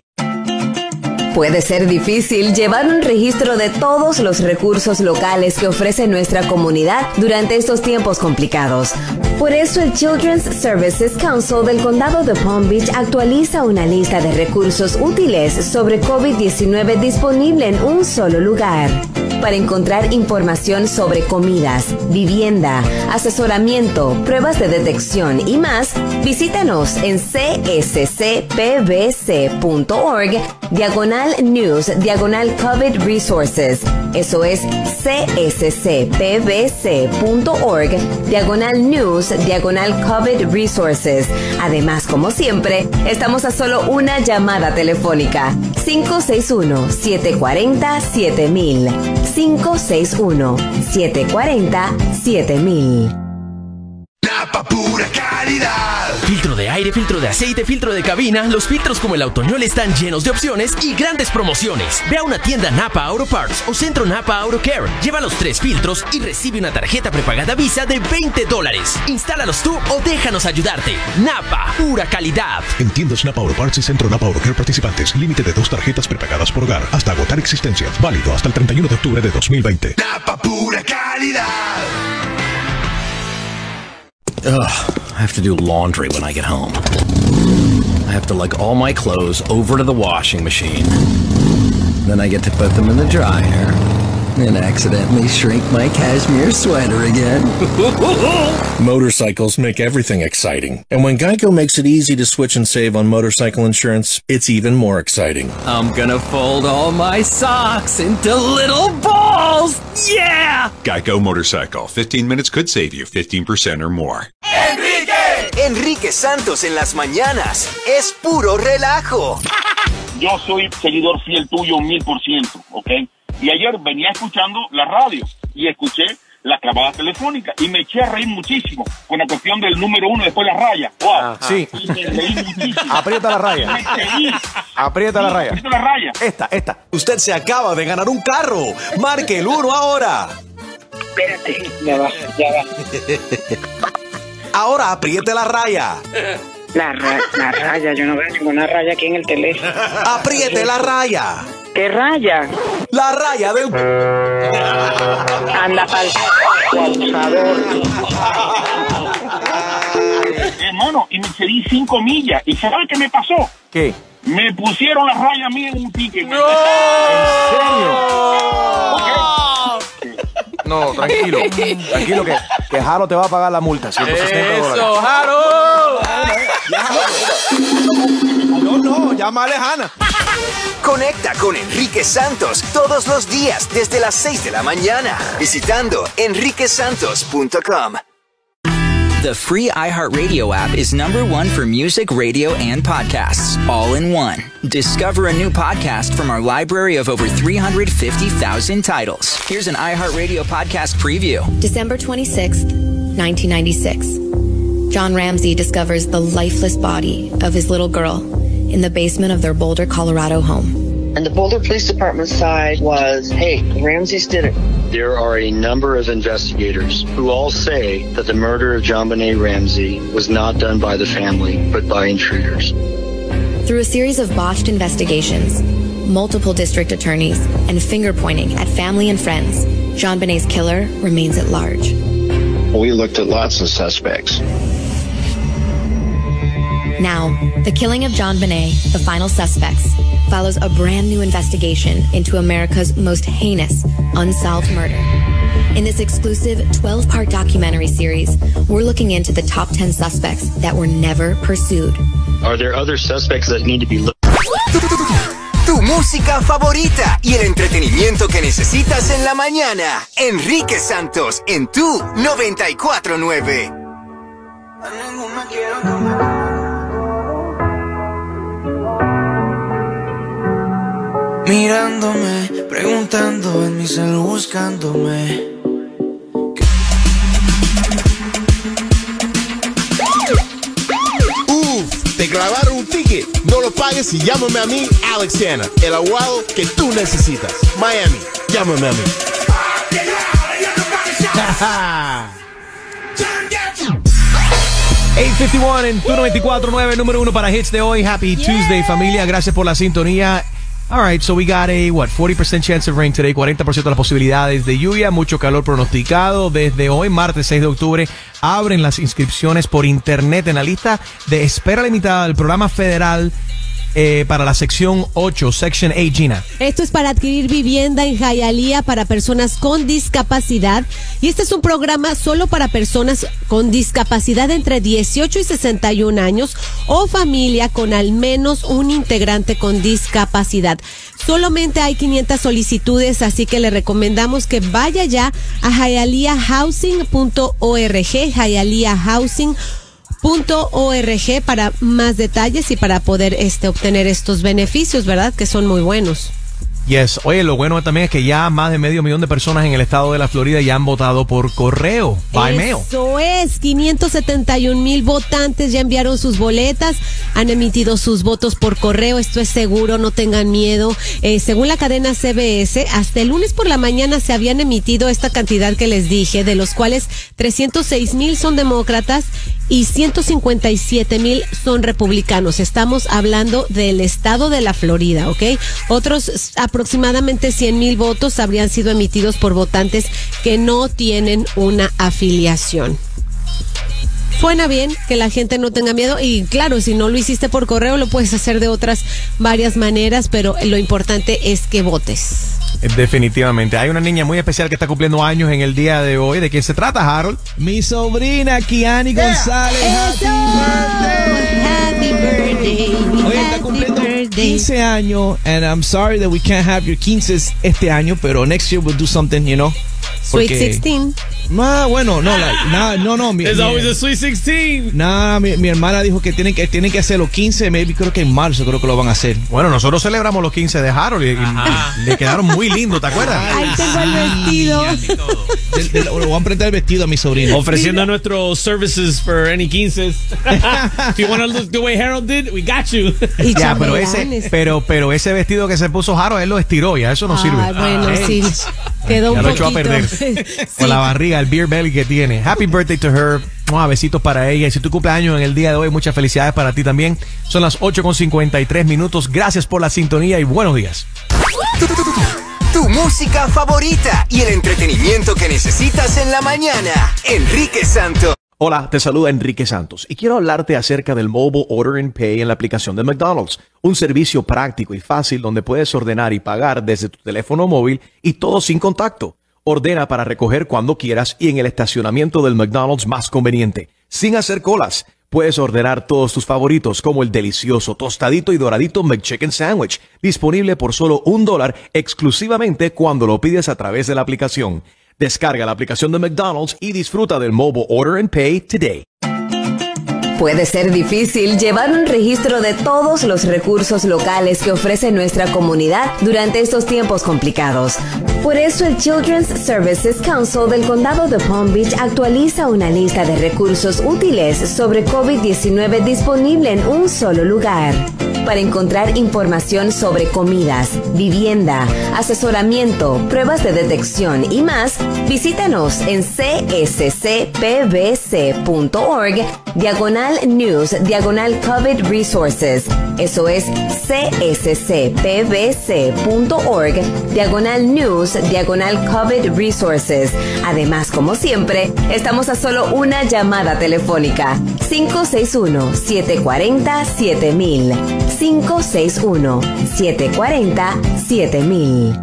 Puede ser difícil llevar un registro de todos los recursos locales que ofrece nuestra comunidad durante estos tiempos complicados. Por eso el Children's Services Council del Condado de Palm Beach actualiza una lista de recursos útiles sobre COVID diecinueve disponible en un solo lugar. Para encontrar información sobre comidas, vivienda, asesoramiento, pruebas de detección y más, visítanos en c s c p b c punto org diagonal news diagonal COVID resources. Eso es c s c p b c punto org diagonal news diagonal COVID resources. Además, como siempre, estamos a solo una llamada telefónica. cinco seis uno, siete cuatro cero, siete mil. cinco seis uno, siete cuatro cero, siete mil. Napa pura calidad. Filtro de aire, filtro de aceite, filtro de cabina. Los filtros como el Autoñol están llenos de opciones y grandes promociones. Ve a una tienda Napa Auto Parts o Centro Napa Auto Care. Lleva los tres filtros y recibe una tarjeta prepagada Visa de veinte dólares. Instálalos tú o déjanos ayudarte. Napa, pura calidad. En tiendas Napa Auto Parts y Centro Napa Auto Care participantes. Límite de dos tarjetas prepagadas por hogar hasta agotar existencias. Válido hasta el treinta y uno de octubre de dos mil veinte. Napa pura calidad. Ugh, I have to do laundry when I get home. I have to lug all my clothes over to the washing machine. Then I get to put them in the dryer and accidentally shrink my cashmere sweater again. Motorcycles make everything exciting. And when Geico makes it easy to switch and save on motorcycle insurance, it's even more exciting. I'm gonna fold all my socks into little balls! Yeah! Geico Motorcycle. fifteen minutes could save you fifteen percent or more. ¡Enrique! Enrique Santos en las mañanas. Es puro relajo. Yo soy seguidor fiel tuyo mil por ciento, ¿ok? Y ayer venía escuchando la radio y escuché la clavada telefónica y me eché a reír muchísimo con la cuestión del número uno después la raya. ¡Wow! Ah, sí. Y me reí muchísimo. Aprieta la raya. Me seguí. Aprieta Sí, la raya. aprieta la raya. Esta, esta. Usted se acaba de ganar un carro. Marque el uno ahora. Espérate, ya va, ya va. Ahora apriete la raya. La, ra la raya, yo no veo ninguna raya aquí en el teléfono. Apriete la raya. ¿Qué raya? La raya del... Anda pa'l... por favor. Hermano, y me cedí cinco millas. ¿Y sabes qué me pasó? ¿Qué? Me pusieron la raya a mí en un ticket. ¡No! ¿En serio? Okay. No, tranquilo. Tranquilo que, que Jaro te va a pagar la multa. ciento sesenta dólares. ¡Eso, Jaro! No, no, llámale a Hanna. Conecta con Enrique Santos todos los días desde las seis de la mañana visitando enrique santos punto com. The free iHeartRadio app is number one for music, radio, and podcasts, all in one. Discover a new podcast from our library of over three hundred fifty thousand titles. Here's an iHeartRadio podcast preview. December twenty-sixth, nineteen ninety-six. John Ramsey discovers the lifeless body of his little girl in the basement of their Boulder, Colorado home. And the Boulder Police Department side was, hey, the Ramseys did it. There are a number of investigators who all say that the murder of JonBenet Ramsey was not done by the family, but by intruders. Through a series of botched investigations, multiple district attorneys, and finger-pointing at family and friends, JonBenet's killer remains at large. We looked at lots of suspects. Now, the killing of JonBenet, the final suspects, follows a brand new investigation into America's most heinous, unsolved murder. In this exclusive twelve-part documentary series, we're looking into the top ten suspects that were never pursued. Are there other suspects that need to be looked at? Tu música favorita y el entretenimiento que necesitas en la mañana. Enrique Santos en tu noventa y cuatro nueve. Mirándome, preguntando en mi cel, buscándome. Uf, te clavaron un ticket. No lo pagues y llámame a mí, Alex Hanna, el abogado que tú necesitas. Miami, llámame a mí. eight fifty-one en tu noventa y cuatro nueve, número uno para hits de hoy. Happy yeah. Tuesday, familia. Gracias por la sintonía. All right, so we got a, what, forty percent chance of rain today, cuarenta por ciento de las posibilidades de lluvia, mucho calor pronosticado. Desde hoy, martes seis de octubre, abren las inscripciones por internet en la lista de espera limitada del programa federal eh, para la sección ocho, Section A, Gina. Esto es para adquirir vivienda en Hialeah para personas con discapacidad. Y este es un programa solo para personas con discapacidad entre dieciocho y sesenta y un años o familia con al menos un integrante con discapacidad. Solamente hay quinientas solicitudes, así que le recomendamos que vaya ya a hialeah housing punto org, hialeah housing punto org para más detalles y para poder este obtener estos beneficios, ¿verdad? Que son muy buenos. Yes. Oye, lo bueno también es que ya más de medio millón de personas en el estado de la Florida ya han votado por correo, by mail. Eso es, quinientos setenta y un mil votantes ya enviaron sus boletas, han emitido sus votos por correo. Esto es seguro, no tengan miedo. Eh, según la cadena C B S, hasta el lunes por la mañana se habían emitido esta cantidad que les dije, de los cuales trescientos seis mil son demócratas y ciento cincuenta y siete mil son republicanos. Estamos hablando del estado de la Florida, ¿ok? Otros aproximadamente cien mil votos habrían sido emitidos por votantes que no tienen una afiliación. suena bien que la gente no tenga miedo y claro, si no lo hiciste por correo lo puedes hacer de otras varias maneras, pero lo importante es que votes. Definitivamente. Hay una niña muy especial que está cumpliendo años en el día de hoy. ¿De quién se trata, Harold? Mi sobrina Kiani yeah. González. Eso. Happy birthday. Hoy está cumpliendo quince años, and I'm sorry that we can't have your quince este año, pero next year we'll do something, you know. Sweet sixteen. No, bueno, no, like, no, no, no. Mi, There's mi, always a Sweet sixteen. No, mi, mi hermana dijo que tienen que tienen que hacer los quince, maybe creo que en marzo creo que lo van a hacer. Bueno, nosotros celebramos los quince de Harold y, y le quedaron muy lindos, ¿te acuerdas? Ahí tengo el vestido. De, de, le voy a apretar el vestido a mi sobrino. Ofreciendo nuestros services for any quince. If you want to look the way Harold did, we got you. Y ya, pero ese, pero, pero ese vestido que se puso Harold, él lo estiró, ya eso no ah, sirve. Bueno, ah, sí. Quedó ya un lo poquito. echó a perder. Sí. Con la barriga, el beer belly que tiene. Happy birthday to her. Mua, besitos para ella. Y si tu cumpleaños en el día de hoy, muchas felicidades para ti también. Son las ocho con cincuenta y tres minutos. Gracias por la sintonía y buenos días. Tu, tu, tu, tu, tu música favorita y el entretenimiento que necesitas en la mañana. Enrique Santos. Hola, te saluda Enrique Santos y quiero hablarte acerca del Mobile Order and Pay en la aplicación de McDonald's, un servicio práctico y fácil donde puedes ordenar y pagar desde tu teléfono móvil y todo sin contacto. Ordena para recoger cuando quieras y en el estacionamiento del McDonald's más conveniente, sin hacer colas. Puedes ordenar todos tus favoritos como el delicioso, tostadito y doradito McChicken Sandwich, disponible por solo un dólar exclusivamente cuando lo pides a través de la aplicación. Descarga la aplicación de McDonald's y disfruta del Mobile Order and Pay today. Puede ser difícil llevar un registro de todos los recursos locales que ofrece nuestra comunidad durante estos tiempos complicados. Por eso el Children's Services Council del Condado de Palm Beach actualiza una lista de recursos útiles sobre COVID diecinueve disponible en un solo lugar. Para encontrar información sobre comidas, vivienda, asesoramiento, pruebas de detección y más, visítanos en c s c p b c punto org diagonal news diagonal COVID resources. Eso es c s c p b c punto org diagonal news diagonal COVID resources. Además, como siempre, estamos a solo una llamada telefónica. cinco seis uno, siete cuatro cero, siete mil. cinco seis uno, siete cuatro cero, siete mil.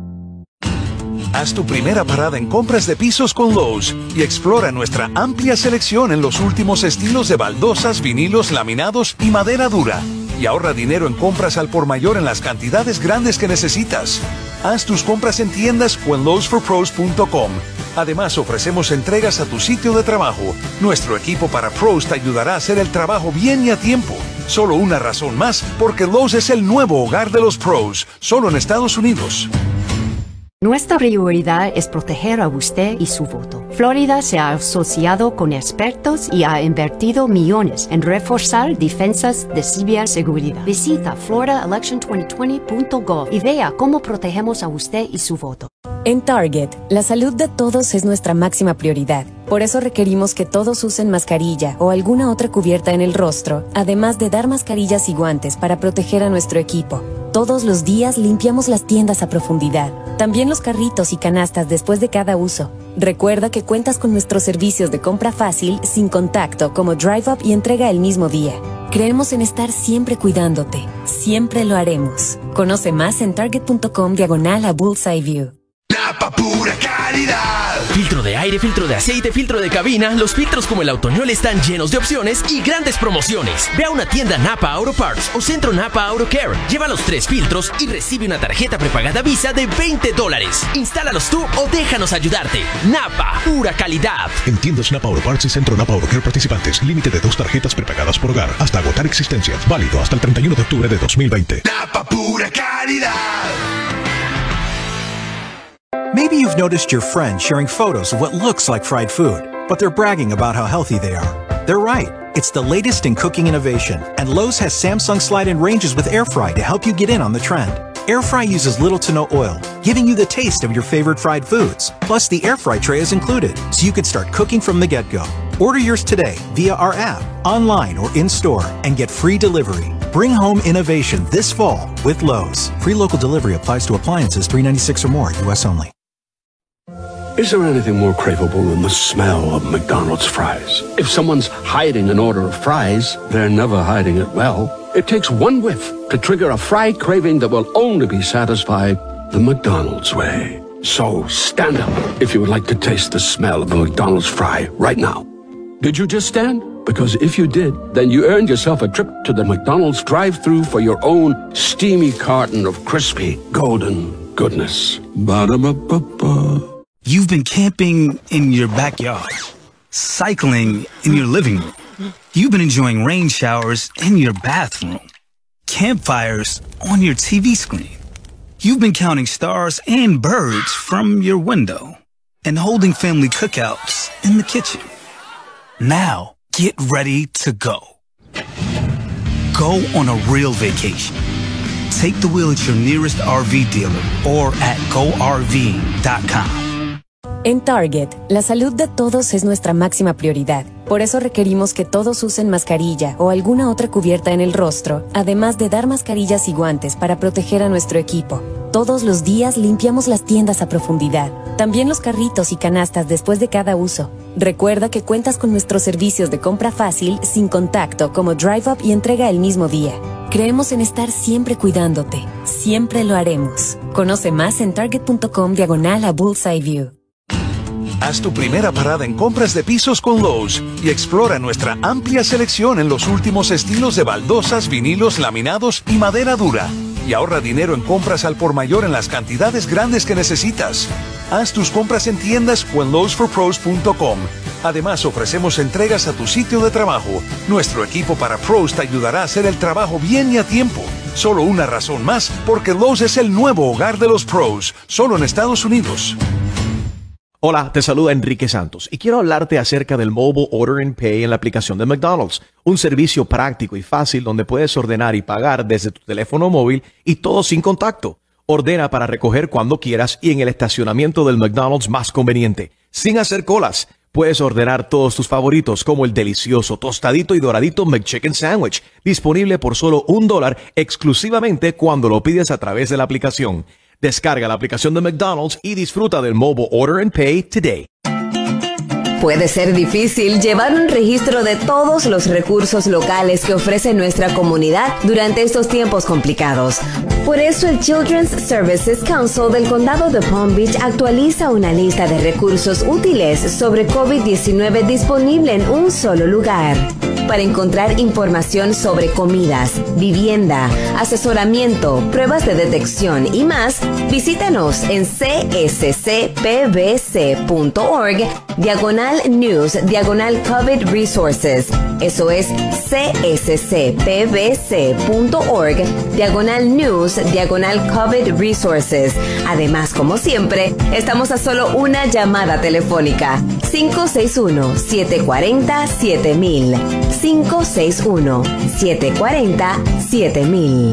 Haz tu primera parada en compras de pisos con Lowe's y explora nuestra amplia selección en los últimos estilos de baldosas, vinilos, laminados y madera dura. Y ahorra dinero en compras al por mayor en las cantidades grandes que necesitas. Haz tus compras en tiendas o en lowes for pros punto com. Además, ofrecemos entregas a tu sitio de trabajo. Nuestro equipo para pros te ayudará a hacer el trabajo bien y a tiempo. Solo una razón más, porque Lowe's es el nuevo hogar de los pros, solo en Estados Unidos. Nuestra prioridad es proteger a usted y su voto. Florida se ha asociado con expertos y ha invertido millones en reforzar defensas de ciberseguridad. Visita florida election twenty twenty punto gov y vea cómo protegemos a usted y su voto. En Target, la salud de todos es nuestra máxima prioridad. Por eso requerimos que todos usen mascarilla o alguna otra cubierta en el rostro, además de dar mascarillas y guantes para proteger a nuestro equipo. Todos los días limpiamos las tiendas a profundidad, también los carritos y canastas después de cada uso. Recuerda que cuentas con nuestros servicios de compra fácil, sin contacto, como Drive Up y entrega el mismo día. Creemos en estar siempre cuidándote. Siempre lo haremos. Conoce más en target punto com diagonal a Bullseye View. Napa pura calidad. Filtro de aire, filtro de aceite, filtro de cabina. Los filtros como el Autoñol están llenos de opciones y grandes promociones. Ve a una tienda Napa Auto Parts o Centro Napa Auto Care. Lleva los tres filtros y recibe una tarjeta prepagada Visa de veinte dólares. Instálalos tú o déjanos ayudarte. Napa, pura calidad. En tiendas Napa Auto Parts y Centro Napa Auto Care participantes. Límite de dos tarjetas prepagadas por hogar hasta agotar existencias. Válido hasta el treinta y uno de octubre de dos mil veinte. Napa pura calidad. Maybe you've noticed your friends sharing photos of what looks like fried food, but they're bragging about how healthy they are. They're right. It's the latest in cooking innovation, and Lowe's has Samsung slide-in ranges with air fry to help you get in on the trend. Air fry uses little to no oil, giving you the taste of your favorite fried foods. Plus, the air fry tray is included, so you can start cooking from the get-go. Order yours today via our app, online or in-store, and get free delivery. Bring home innovation this fall with Lowe's. Free local delivery applies to appliances three ninety-six or more, U S only. Is there anything more craveable than the smell of McDonald's fries? If someone's hiding an order of fries, they're never hiding it well. It takes one whiff to trigger a fry craving that will only be satisfied the McDonald's way. So stand up if you would like to taste the smell of a McDonald's fry right now. Did you just stand? Because if you did, then you earned yourself a trip to the McDonald's drive-thru for your own steamy carton of crispy, golden goodness. Ba-da-ba-ba-ba. You've been camping in your backyard, cycling in your living room. You've been enjoying rain showers in your bathroom, campfires on your T V screen. You've been counting stars and birds from your window and holding family cookouts in the kitchen. Now, get ready to go. Go on a real vacation. Take the wheel at your nearest R V dealer or at go R V dot com. En Target, la salud de todos es nuestra máxima prioridad. Por eso requerimos que todos usen mascarilla o alguna otra cubierta en el rostro, además de dar mascarillas y guantes para proteger a nuestro equipo. Todos los días limpiamos las tiendas a profundidad, también los carritos y canastas después de cada uso. Recuerda que cuentas con nuestros servicios de compra fácil, sin contacto, como Drive Up y entrega el mismo día. Creemos en estar siempre cuidándote. Siempre lo haremos. Conoce más en target punto com diagonal a Bullseye View. Haz tu primera parada en compras de pisos con Lowe's y explora nuestra amplia selección en los últimos estilos de baldosas, vinilos, laminados y madera dura. Y ahorra dinero en compras al por mayor en las cantidades grandes que necesitas. Haz tus compras en tiendas o en Lowe's for Pros punto com. Además, ofrecemos entregas a tu sitio de trabajo. Nuestro equipo para pros te ayudará a hacer el trabajo bien y a tiempo. Solo una razón más, porque Lowe's es el nuevo hogar de los pros, solo en Estados Unidos. Hola, te saluda Enrique Santos y quiero hablarte acerca del Mobile Order and Pay en la aplicación de McDonald's, un servicio práctico y fácil donde puedes ordenar y pagar desde tu teléfono móvil y todo sin contacto. Ordena para recoger cuando quieras y en el estacionamiento del McDonald's más conveniente, sin hacer colas. Puedes ordenar todos tus favoritos como el delicioso, tostadito y doradito McChicken Sandwich, disponible por solo un dólar exclusivamente cuando lo pides a través de la aplicación. Descarga la aplicación de McDonald's y disfruta del Mobile Order and Pay today. Puede ser difícil llevar un registro de todos los recursos locales que ofrece nuestra comunidad durante estos tiempos complicados. Por eso el Children's Services Council del Condado de Palm Beach actualiza una lista de recursos útiles sobre COVID diecinueve disponible en un solo lugar. Para encontrar información sobre comidas, vivienda, asesoramiento, pruebas de detección y más, visítanos en c s c p b c punto org diagonal news diagonal COVID resources. Eso es c s c p b c punto org diagonal news diagonal COVID resources. Además, como siempre, estamos a solo una llamada telefónica. cinco seis uno, siete cuatro cero, siete mil. cinco seis uno, siete cuatro cero, siete mil.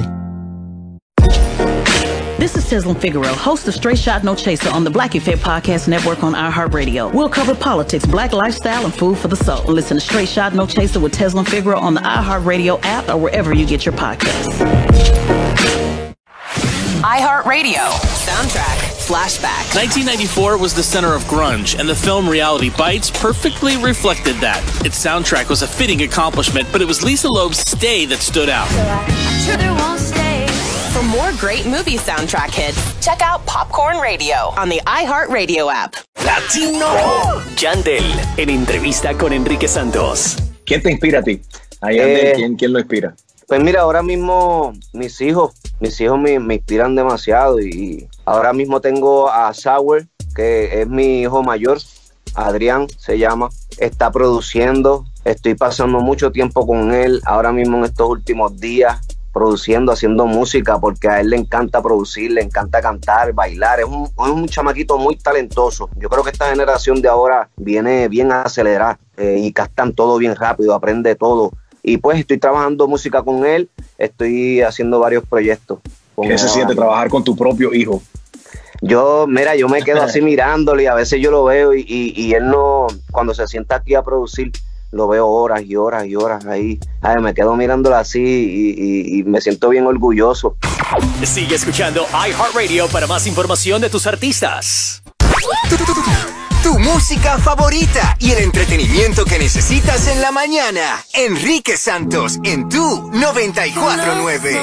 This is Teslin Figueroa, host of Straight Shot No Chaser on the Black Effect Podcast Network on iHeartRadio. We'll cover politics, black lifestyle, and food for the soul. Listen to Straight Shot No Chaser with Teslin Figueroa on the iHeartRadio app or wherever you get your podcasts. iHeartRadio. Soundtrack. Flashback. nineteen ninety-four was the center of grunge, and the film Reality Bites perfectly reflected that. Its soundtrack was a fitting accomplishment, but it was Lisa Loeb's Stay that stood out. For more great movie soundtrack hits, check out Popcorn Radio on the iHeartRadio app. Latino. Yandel, en entrevista con Enrique Santos. ¿Quién te inspira a ti? Ahí Eh, ¿quién, ¿Quién lo inspira? Pues mira, ahora mismo mis hijos, mis hijos me, me inspiran demasiado y ahora mismo tengo a Sauer, que es mi hijo mayor, Adrián se llama, está produciendo, estoy pasando mucho tiempo con él ahora mismo en estos últimos días, produciendo, haciendo música, porque a él le encanta producir, le encanta cantar, bailar, es un, es un chamaquito muy talentoso. Yo creo que esta generación de ahora viene bien acelerada eh, y captan todo bien rápido, aprende todo. Y pues estoy trabajando música con él, estoy haciendo varios proyectos. ¿Qué se siente trabajar con tu propio hijo? Yo, mira, yo me quedo así mirándolo y a veces yo lo veo y, y, y él no, cuando se sienta aquí a producir, lo veo horas y horas y horas ahí. Ay, me quedo mirándolo así y, y, y me siento bien orgulloso. Sigue escuchando iHeartRadio para más información de tus artistas. tu música favorita y el entretenimiento que necesitas en la mañana. Enrique Santos en tu noventa y cuatro nueve.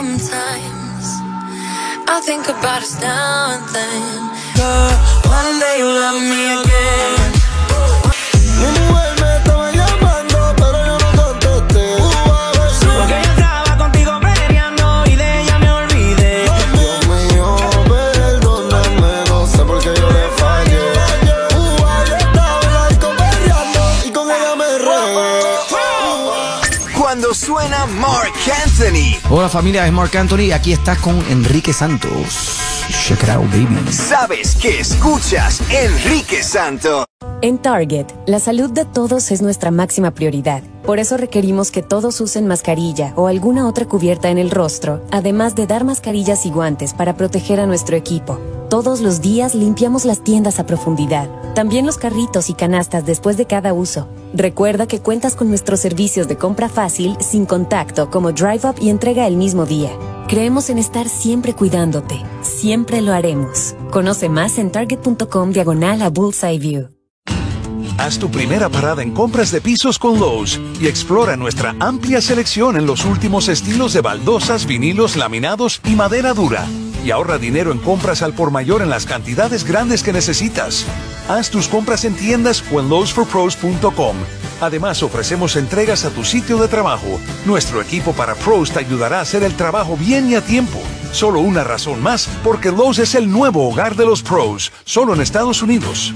I think about us now and then. Girl, one day you love me again. Mi mujer me estaba llamando, pero yo no contesté. Porque yo estaba contigo peleando y de ella me olvidé. Dios mío, perdóname, no sé por qué yo le fallé. Yo estaba en la disco peleando y con ella me regué. Cuando suena Marc Anthony. Hola familia, es Marc Anthony y aquí estás con Enrique Santos. Check it out, baby. Sabes que escuchas Enrique Santos. En Target, la salud de todos es nuestra máxima prioridad. Por eso requerimos que todos usen mascarilla o alguna otra cubierta en el rostro, además de dar mascarillas y guantes para proteger a nuestro equipo. Todos los días limpiamos las tiendas a profundidad, también los carritos y canastas después de cada uso. Recuerda que cuentas con nuestros servicios de compra fácil, sin contacto, como Drive Up y entrega el mismo día. Creemos en estar siempre cuidándote. Siempre lo haremos. Conoce más en target.com diagonal a Bullseye View. Haz tu primera parada en compras de pisos con Lowe's y explora nuestra amplia selección en los últimos estilos de baldosas, vinilos, laminados y madera dura. Y ahorra dinero en compras al por mayor en las cantidades grandes que necesitas. Haz tus compras en tiendas o en lowes for pros punto com. Además, ofrecemos entregas a tu sitio de trabajo. Nuestro equipo para pros te ayudará a hacer el trabajo bien y a tiempo. Solo una razón más, porque Lowe's es el nuevo hogar de los pros, solo en Estados Unidos.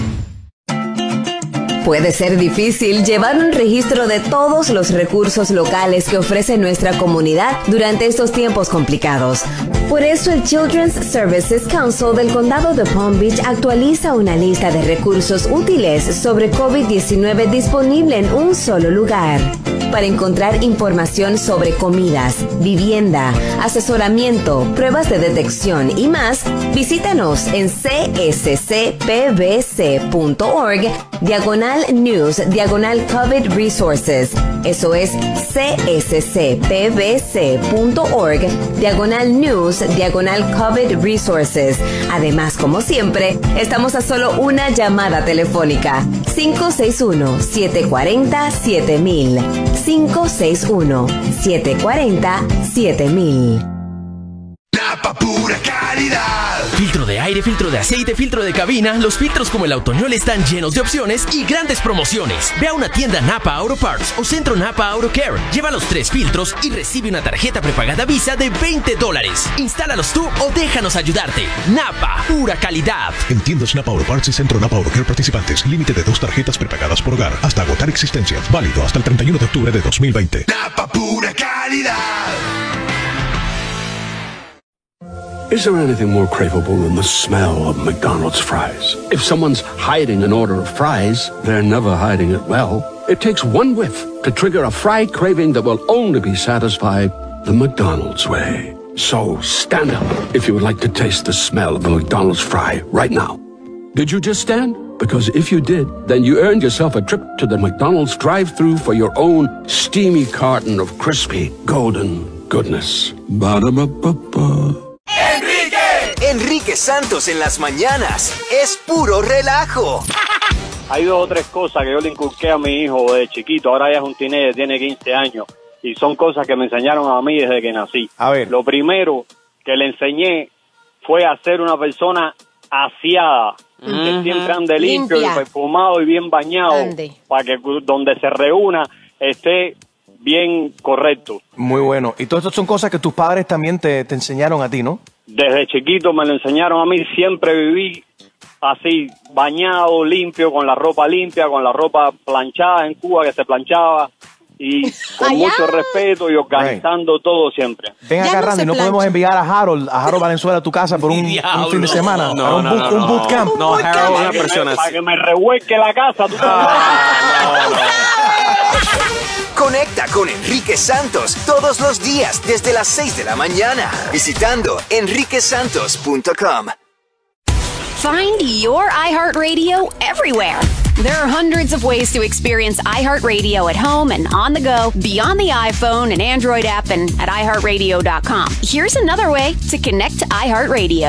Puede ser difícil llevar un registro de todos los recursos locales que ofrece nuestra comunidad durante estos tiempos complicados. Por eso el Children's Services Council del Condado de Palm Beach actualiza una lista de recursos útiles sobre COVID diecinueve disponible en un solo lugar. Para encontrar información sobre comidas, vivienda, asesoramiento, pruebas de detección y más, visítanos en c s c p b c punto org diagonal news diagonal COVID resources. Eso es c s c p b c punto org diagonal news diagonal COVID resources. Además, como siempre, estamos a solo una llamada telefónica. cinco seis uno, siete cuatro cero, siete mil. cinco seis uno, siete cuatro cero, siete mil. Napa pura calidad. Filtro de aire, filtro de aceite, filtro de cabina. Los filtros como el Autoñol están llenos de opciones y grandes promociones. Ve a una tienda Napa Auto Parts o Centro Napa Auto Care. Lleva los tres filtros y recibe una tarjeta prepagada Visa de veinte dólares. Instálalos tú o déjanos ayudarte. Napa, pura calidad. En tiendas Napa Auto Parts y Centro Napa Auto Care participantes. Límite de dos tarjetas prepagadas por hogar. Hasta agotar existencias. Válido hasta el treinta y uno de octubre de dos mil veinte. Napa pura calidad. Is there anything more craveable than the smell of McDonald's fries? If someone's hiding an order of fries, they're never hiding it well. It takes one whiff to trigger a fry craving that will only be satisfied the McDonald's way. So stand up if you would like to taste the smell of a McDonald's fry right now. Did you just stand? Because if you did, then you earned yourself a trip to the McDonald's drive-thru for your own steamy carton of crispy, golden goodness. Ba-da-ba-ba-ba. Enrique. Enrique Santos en las mañanas. Es puro relajo. Hay dos o tres cosas que yo le inculqué a mi hijo de chiquito. Ahora ya es un teenager, tiene quince años. Y son cosas que me enseñaron a mí desde que nací. A ver. Lo primero que le enseñé fue a ser una persona aseada. Uh-huh. Que siempre ande limpio, y perfumado y bien bañado. Ande. Para que donde se reúna esté bien correcto. Muy bueno. Y todo esto son cosas que tus padres también te, te enseñaron a ti, ¿no? Desde chiquito me lo enseñaron a mí. Siempre viví así, bañado, limpio, con la ropa limpia, con la ropa planchada en Cuba, que se planchaba. Y con Allá. mucho respeto y organizando right. todo siempre. Ven acá, no Randy, no podemos enviar a Harold, a Harold Valenzuela a tu casa por un, un fin de semana. No, para un, no, boot, no, un no, bootcamp. No, no Harold es una persona así. Para que me revuelque la casa. ¿Tú ah, no, no. Conecta con Enrique Santos todos los días desde las seis de la mañana visitando enrique santos punto com. Find your iHeartRadio everywhere. There are hundreds of ways to experience iHeartRadio at home and on the go, beyond the iPhone and Android app and at i heart radio dot com. Here's another way to connect to iHeartRadio. Add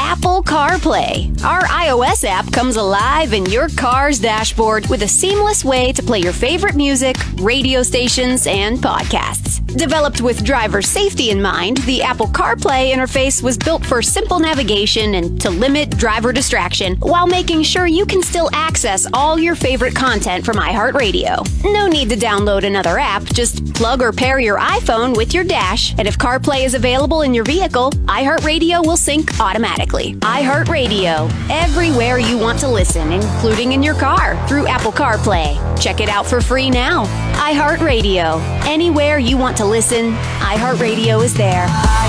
Apple CarPlay. Our iOS app comes alive in your car's dashboard with a seamless way to play your favorite music, radio stations, and podcasts. Developed with driver safety in mind, the Apple CarPlay interface was built for simple navigation and to limit driver distraction while making sure you can still access all your favorite content from iHeartRadio. No need to download another app, just plug or pair your iPhone with your dash, and if CarPlay is available in your vehicle, iHeartRadio will sync automatically. iHeartRadio, everywhere you want to listen, including in your car through Apple CarPlay. Check it out for free now. iHeartRadio, anywhere you want to listen, iHeartRadio is there.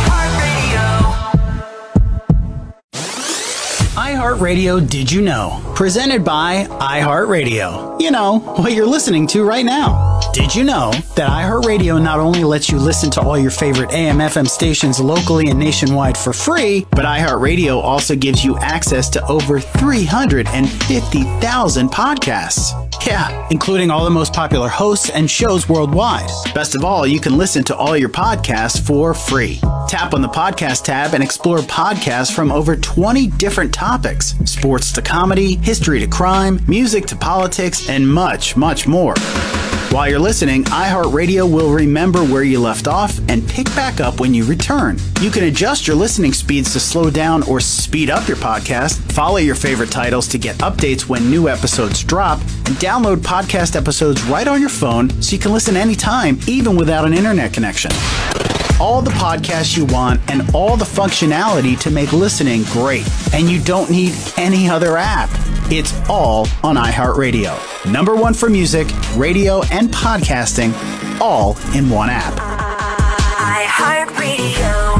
iHeartRadio Did You Know? Presented by iHeartRadio. You know, what you're listening to right now. Did you know that iHeartRadio not only lets you listen to all your favorite A M F M stations locally and nationwide for free, but iHeartRadio also gives you access to over three hundred fifty thousand podcasts. Yeah, including all the most popular hosts and shows worldwide. Best of all, you can listen to all your podcasts for free. Tap on the podcast tab and explore podcasts from over twenty different topics. Sports to comedy, history to crime, music to politics, and much, much more. While you're listening, iHeartRadio will remember where you left off and pick back up when you return. You can adjust your listening speeds to slow down or speed up your podcast, follow your favorite titles to get updates when new episodes drop, and download podcast episodes right on your phone so you can listen anytime, even without an internet connection. All the podcasts you want and all the functionality to make listening great. And you don't need any other app. It's all on iHeartRadio. Number one for music, radio, and podcasting, all in one app. iHeartRadio.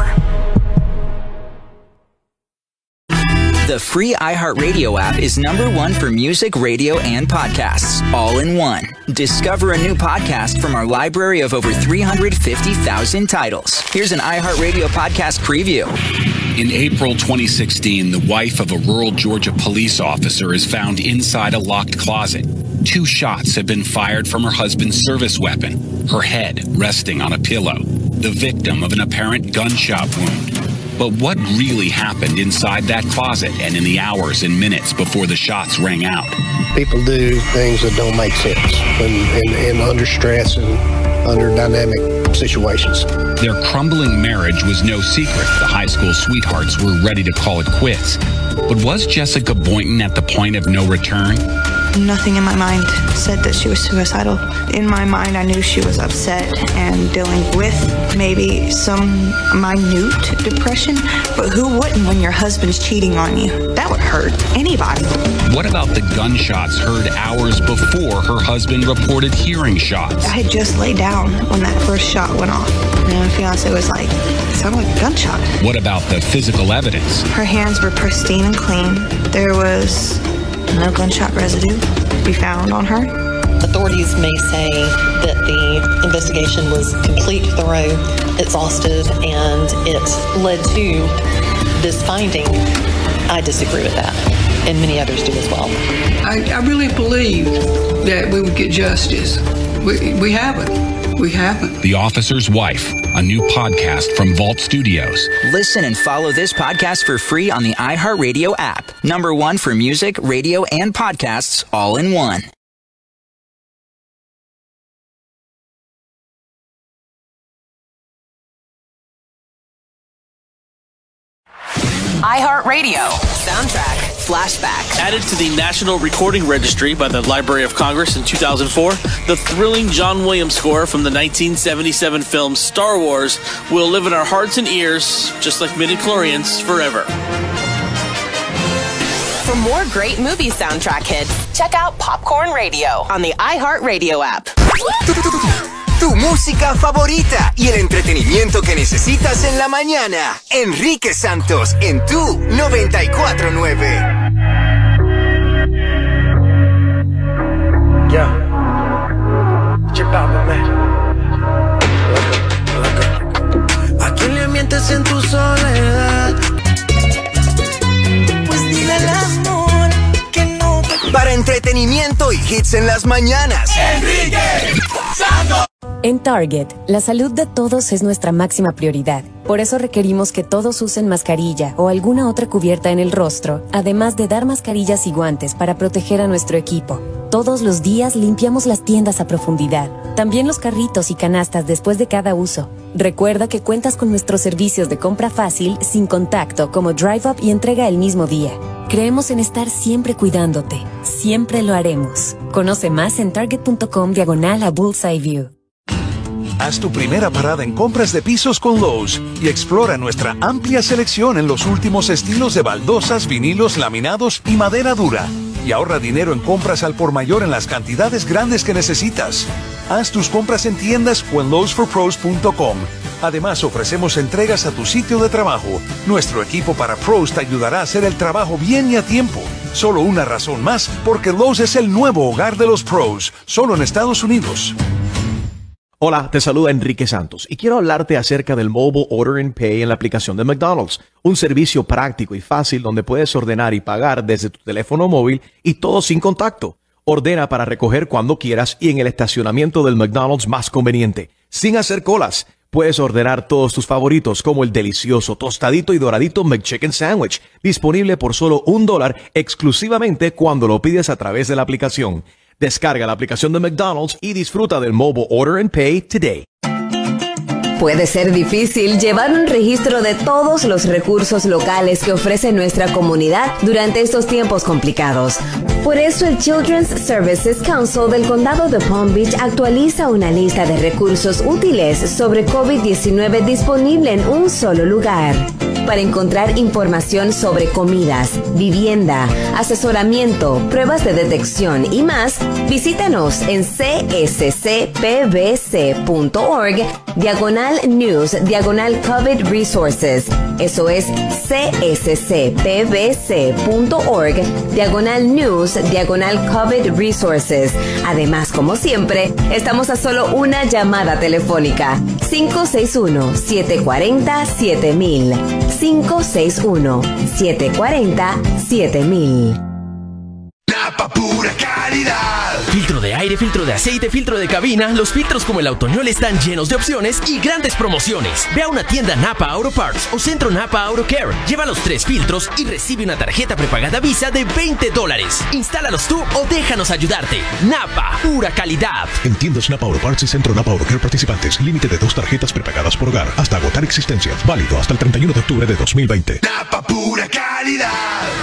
The free iHeartRadio app is number one for music, radio, and podcasts, all in one. Discover a new podcast from our library of over three hundred fifty thousand titles. Here's an iHeartRadio podcast preview. In April twenty sixteen, the wife of a rural Georgia police officer is found inside a locked closet. Two shots have been fired from her husband's service weapon, her head resting on a pillow, the victim of an apparent gunshot wound. But what really happened inside that closet and in the hours and minutes before the shots rang out? People do things that don't make sense and, and, and under stress and under dynamic situations. Their crumbling marriage was no secret. The high school sweethearts were ready to call it quits. But was Jessica Boynton at the point of no return? Nothing in my mind said that she was suicidal. In my mind, I knew she was upset and dealing with maybe some minute depression. But who wouldn't when your husband's cheating on you? That would hurt anybody. What about the gunshots heard hours before her husband reported hearing shots? I had just laid down when that first shot went off. And my fiance was like, it sounded like a gunshot. What about the physical evidence? Her hands were pristine and clean. There was no gunshot residue to be found on her. Authorities may say that the investigation was complete, thorough, exhaustive, and it led to this finding. I disagree with that, and many others do as well. I, I really believe that we would get justice. We, we haven't. We haven't. The Officer's Wife, a new podcast from Vault Studios. Listen and follow this podcast for free on the iHeartRadio app. Number one for music, radio, and podcasts, all in one. iHeartRadio. Soundtrack. Flashback. Added to the National Recording Registry by the Library of Congress in two thousand four, the thrilling John Williams score from the nineteen seventy-seven film Star Wars will live in our hearts and ears, just like midichlorians, forever. For more great movie soundtrack hits, check out Popcorn Radio on the iHeartRadio app. Tu música favorita y el entretenimiento que necesitas en la mañana. Enrique Santos en tu noventa y cuatro nueve. Yeah. ¿A quién le mientes en tu soledad? Pues dile al amor que no te... Para entretenimiento y hits en las mañanas. Enrique Santos. En Target, la salud de todos es nuestra máxima prioridad. Por eso requerimos que todos usen mascarilla o alguna otra cubierta en el rostro, además de dar mascarillas y guantes para proteger a nuestro equipo. Todos los días limpiamos las tiendas a profundidad, también los carritos y canastas después de cada uso. Recuerda que cuentas con nuestros servicios de compra fácil, sin contacto, como Drive Up y entrega el mismo día. Creemos en estar siempre cuidándote. Siempre lo haremos. Conoce más en target.com diagonal a Bullseye View. Haz tu primera parada en compras de pisos con Lowe's y explora nuestra amplia selección en los últimos estilos de baldosas, vinilos, laminados y madera dura. Y ahorra dinero en compras al por mayor en las cantidades grandes que necesitas. Haz tus compras en tiendas o en lowes for pros punto com. Además, ofrecemos entregas a tu sitio de trabajo. Nuestro equipo para pros te ayudará a hacer el trabajo bien y a tiempo. Solo una razón más, porque Lowe's es el nuevo hogar de los pros, solo en Estados Unidos. Hola, te saluda Enrique Santos y quiero hablarte acerca del Mobile Order and Pay en la aplicación de McDonald's, un servicio práctico y fácil donde puedes ordenar y pagar desde tu teléfono móvil y todo sin contacto. Ordena para recoger cuando quieras y en el estacionamiento del McDonald's más conveniente, sin hacer colas. Puedes ordenar todos tus favoritos como el delicioso, tostadito y doradito McChicken Sandwich, disponible por solo un dólar exclusivamente cuando lo pides a través de la aplicación. Descarga la aplicación de McDonald's y disfruta del Mobile Order and Pay today. Puede ser difícil llevar un registro de todos los recursos locales que ofrece nuestra comunidad durante estos tiempos complicados. Por eso el Children's Services Council del Condado de Palm Beach actualiza una lista de recursos útiles sobre COVID diecinueve disponible en un solo lugar. Para encontrar información sobre comidas, vivienda, asesoramiento, pruebas de detección y más, visítanos en c s c p b c punto org diagonal news diagonal COVID resources. Eso es c s c p b c punto org diagonal news diagonal COVID resources. Además, como siempre, estamos a solo una llamada telefónica. cinco seis uno, siete cuatro cero, siete mil. cinco seis uno, siete cuatro cero, siete mil. Napa pura calidad. Filtro de aire, filtro de aceite, filtro de cabina. Los filtros como el Autoñol están llenos de opciones y grandes promociones. Ve a una tienda Napa Auto Parts o Centro Napa Auto Care. Lleva los tres filtros y recibe una tarjeta prepagada Visa de veinte dólares. Instálalos tú o déjanos ayudarte. Napa, pura calidad. En tiendas Napa Auto Parts y Centro Napa Auto Care participantes. Límite de dos tarjetas prepagadas por hogar. Hasta agotar existencias. Válido hasta el treinta y uno de octubre de dos mil veinte. Napa pura calidad.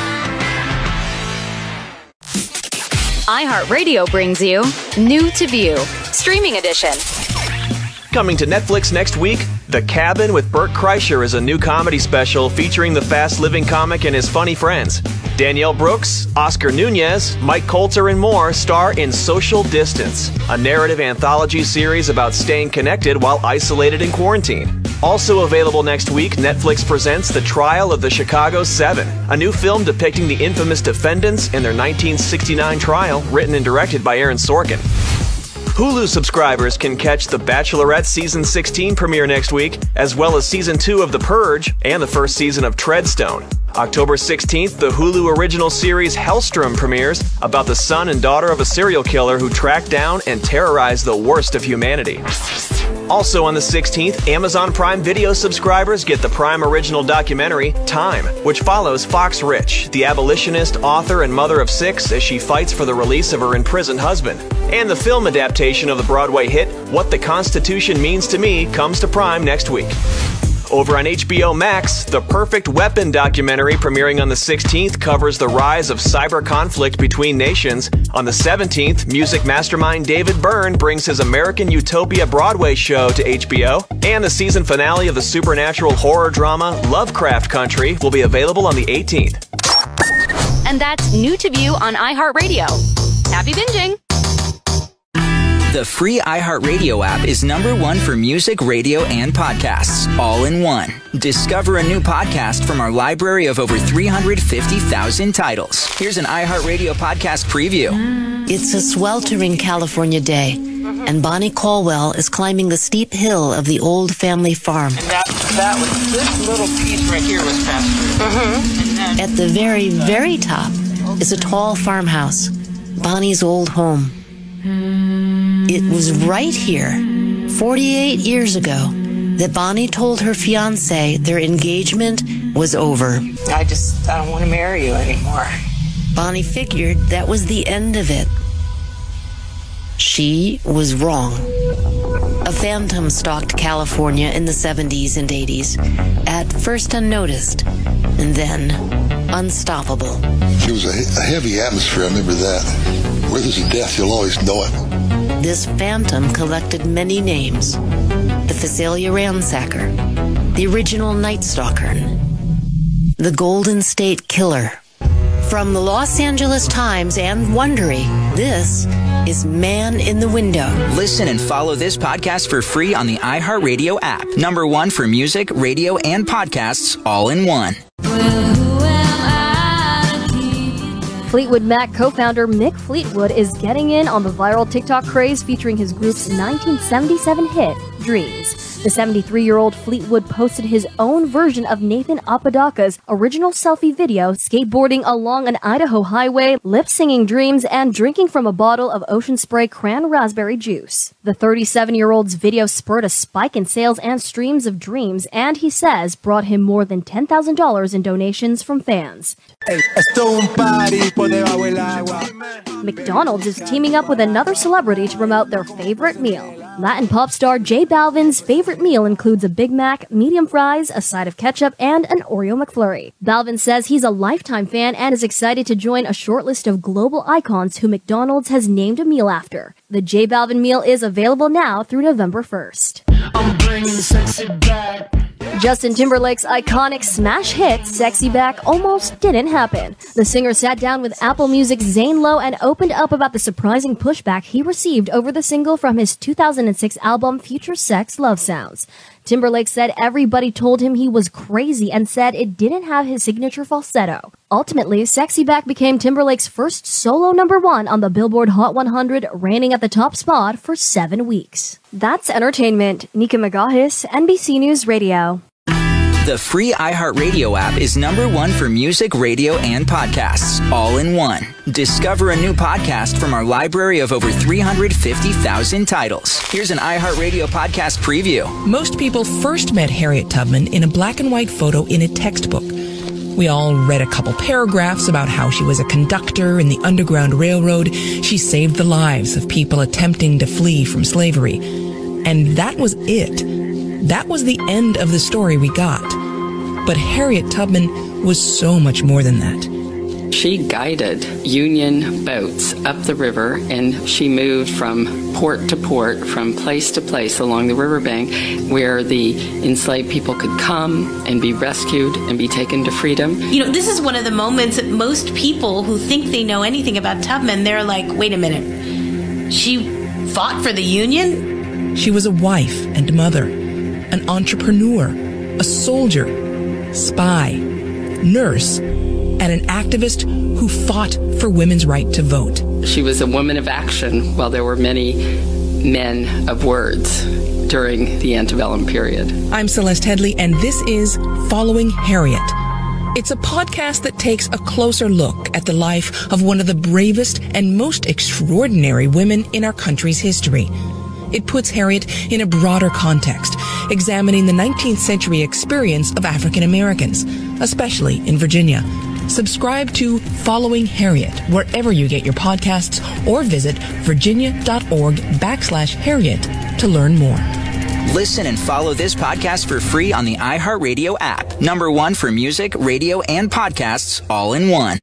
iHeartRadio brings you New to View, Streaming Edition. Coming to Netflix next week, The Cabin with Bert Kreischer is a new comedy special featuring the fast-living comic and his funny friends. Danielle Brooks, Oscar Nunez, Mike Coulter, and more star in Social Distance, a narrative anthology series about staying connected while isolated in quarantine. Also available next week, Netflix presents The Trial of the Chicago Seven, a new film depicting the infamous defendants in their nineteen sixty-nine trial, written and directed by Aaron Sorkin. Hulu subscribers can catch The Bachelorette Season sixteen premiere next week, as well as Season two of The Purge and the first season of Treadstone. October sixteenth, the Hulu original series Hellstrom premieres, about the son and daughter of a serial killer who tracked down and terrorized the worst of humanity. Also on the sixteenth, Amazon Prime Video subscribers get the Prime original documentary, Time, which follows Fox Rich, the abolitionist, author, and mother of six, as she fights for the release of her imprisoned husband. And the film adaptation of the Broadway hit, What the Constitution Means to Me, comes to Prime next week. Over on H B O Max, the Perfect Weapon documentary premiering on the sixteenth covers the rise of cyber conflict between nations. On the seventeenth, music mastermind David Byrne brings his American Utopia Broadway show to H B O. And the season finale of the supernatural horror drama Lovecraft Country will be available on the eighteenth. And that's New to View on iHeartRadio. Happy binging! The free iHeartRadio app is number one for music, radio, and podcasts, all in one. Discover a new podcast from our library of over three hundred fifty thousand titles. Here's an iHeartRadio podcast preview. It's a sweltering California day, and Bonnie Caldwell is climbing the steep hill of the old family farm. And that, that was, this little piece right here was pastured. Mm-hmm. At the very, very top is a tall farmhouse, Bonnie's old home. It was right here, forty-eight years ago that Bonnie told her fiancé their engagement was over. I just, I don't want to marry you anymore. Bonnie figured that was the end of it. She was wrong. A phantom stalked California in the seventies and eighties, at first unnoticed, and then unstoppable. It was a, a heavy atmosphere, I remember that. Where there's a death, you'll always know it. This phantom collected many names. The Phasalia ransacker, the original Night Stalker, the Golden State Killer. From the Los Angeles Times and Wondery, this is Man in the Window. Listen and follow this podcast for free on the iHeartRadio app. Number one for music, radio, and podcasts all in one. Fleetwood Mac co-founder Mick Fleetwood is getting in on the viral TikTok craze featuring his group's nineteen seventy-seven hit, Dreams. The seventy-three-year-old Fleetwood posted his own version of Nathan Apodaca's original selfie video, skateboarding along an Idaho highway, lip-singing Dreams, and drinking from a bottle of Ocean Spray cran raspberry juice. The thirty-seven-year-old's video spurred a spike in sales and streams of Dreams, and he says brought him more than ten thousand dollars in donations from fans. McDonald's is teaming up with another celebrity to promote their favorite meal. Latin pop star J Balvin's favorite meal includes a Big Mac, medium fries, a side of ketchup, and an Oreo McFlurry. Balvin says he's a lifetime fan and is excited to join a short list of global icons who McDonald's has named a meal after. The J Balvin meal is available now through November first. I'm bringing sexy back. Justin Timberlake's iconic smash hit, Sexy Back, almost didn't happen. The singer sat down with Apple Music's Zane Lowe and opened up about the surprising pushback he received over the single from his two thousand six album Future Sex Love Sounds. Timberlake said everybody told him he was crazy and said it didn't have his signature falsetto. Ultimately, Sexy Back became Timberlake's first solo number one on the Billboard Hot one hundred, reigning at the top spot for seven weeks. That's entertainment. Nika Magahis, N B C News Radio. The free iHeartRadio app is number one for music, radio, and podcasts, all in one. Discover a new podcast from our library of over three hundred fifty thousand titles. Here's an iHeartRadio podcast preview. Most people first met Harriet Tubman in a black and white photo in a textbook. We all read a couple paragraphs about how she was a conductor in the Underground Railroad. She saved the lives of people attempting to flee from slavery. And that was it. That was the end of the story we got. But Harriet Tubman was so much more than that. She guided Union boats up the river, and she moved from port to port, from place to place along the riverbank, where the enslaved people could come and be rescued and be taken to freedom. You know, this is one of the moments that most people who think they know anything about Tubman, they're like, wait a minute, she fought for the Union? She was a wife and mother, an entrepreneur, a soldier, spy, nurse, and an activist who fought for women's right to vote. She was a woman of action, while there were many men of words during the antebellum period. I'm Celeste Headley, and this is Following Harriet. It's a podcast that takes a closer look at the life of one of the bravest and most extraordinary women in our country's history. It puts Harriet in a broader context, examining the nineteenth century experience of African Americans, especially in Virginia. Subscribe to Following Harriet wherever you get your podcasts, or visit virginia.org backslash Harriet to learn more. Listen and follow this podcast for free on the iHeartRadio app. Number one for music, radio, and podcasts all in one.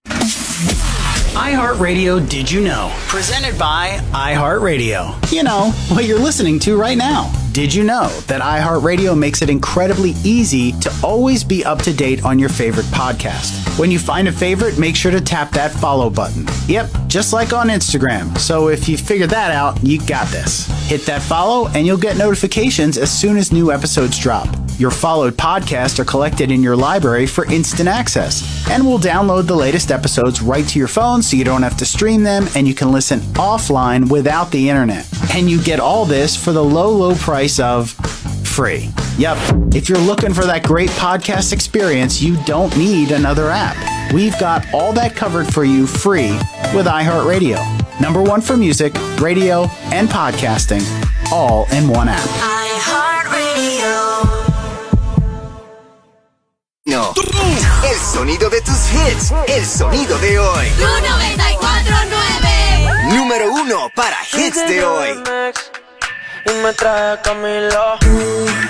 iHeartRadio Did You Know? Presented by iHeartRadio. You know, what you're listening to right now. Did you know that iHeartRadio makes it incredibly easy to always be up to date on your favorite podcast? When you find a favorite, make sure to tap that follow button. Yep, just like on Instagram. So if you figured that out, you got this. Hit that follow and you'll get notifications as soon as new episodes drop. Your followed podcasts are collected in your library for instant access, and we'll download the latest episodes right to your phone so you don't have to stream them, and you can listen offline without the internet. And you get all this for the low, low price of free. Yep, if you're looking for that great podcast experience, you don't need another app. We've got all that covered for you free with iHeartRadio. Number one for music, radio, and podcasting, all in one app. No. El sonido de tus hits, el sonido de hoy. Tu noventa y cuatro nueve. Número uno para hits de hoy. Y me trae Camilo.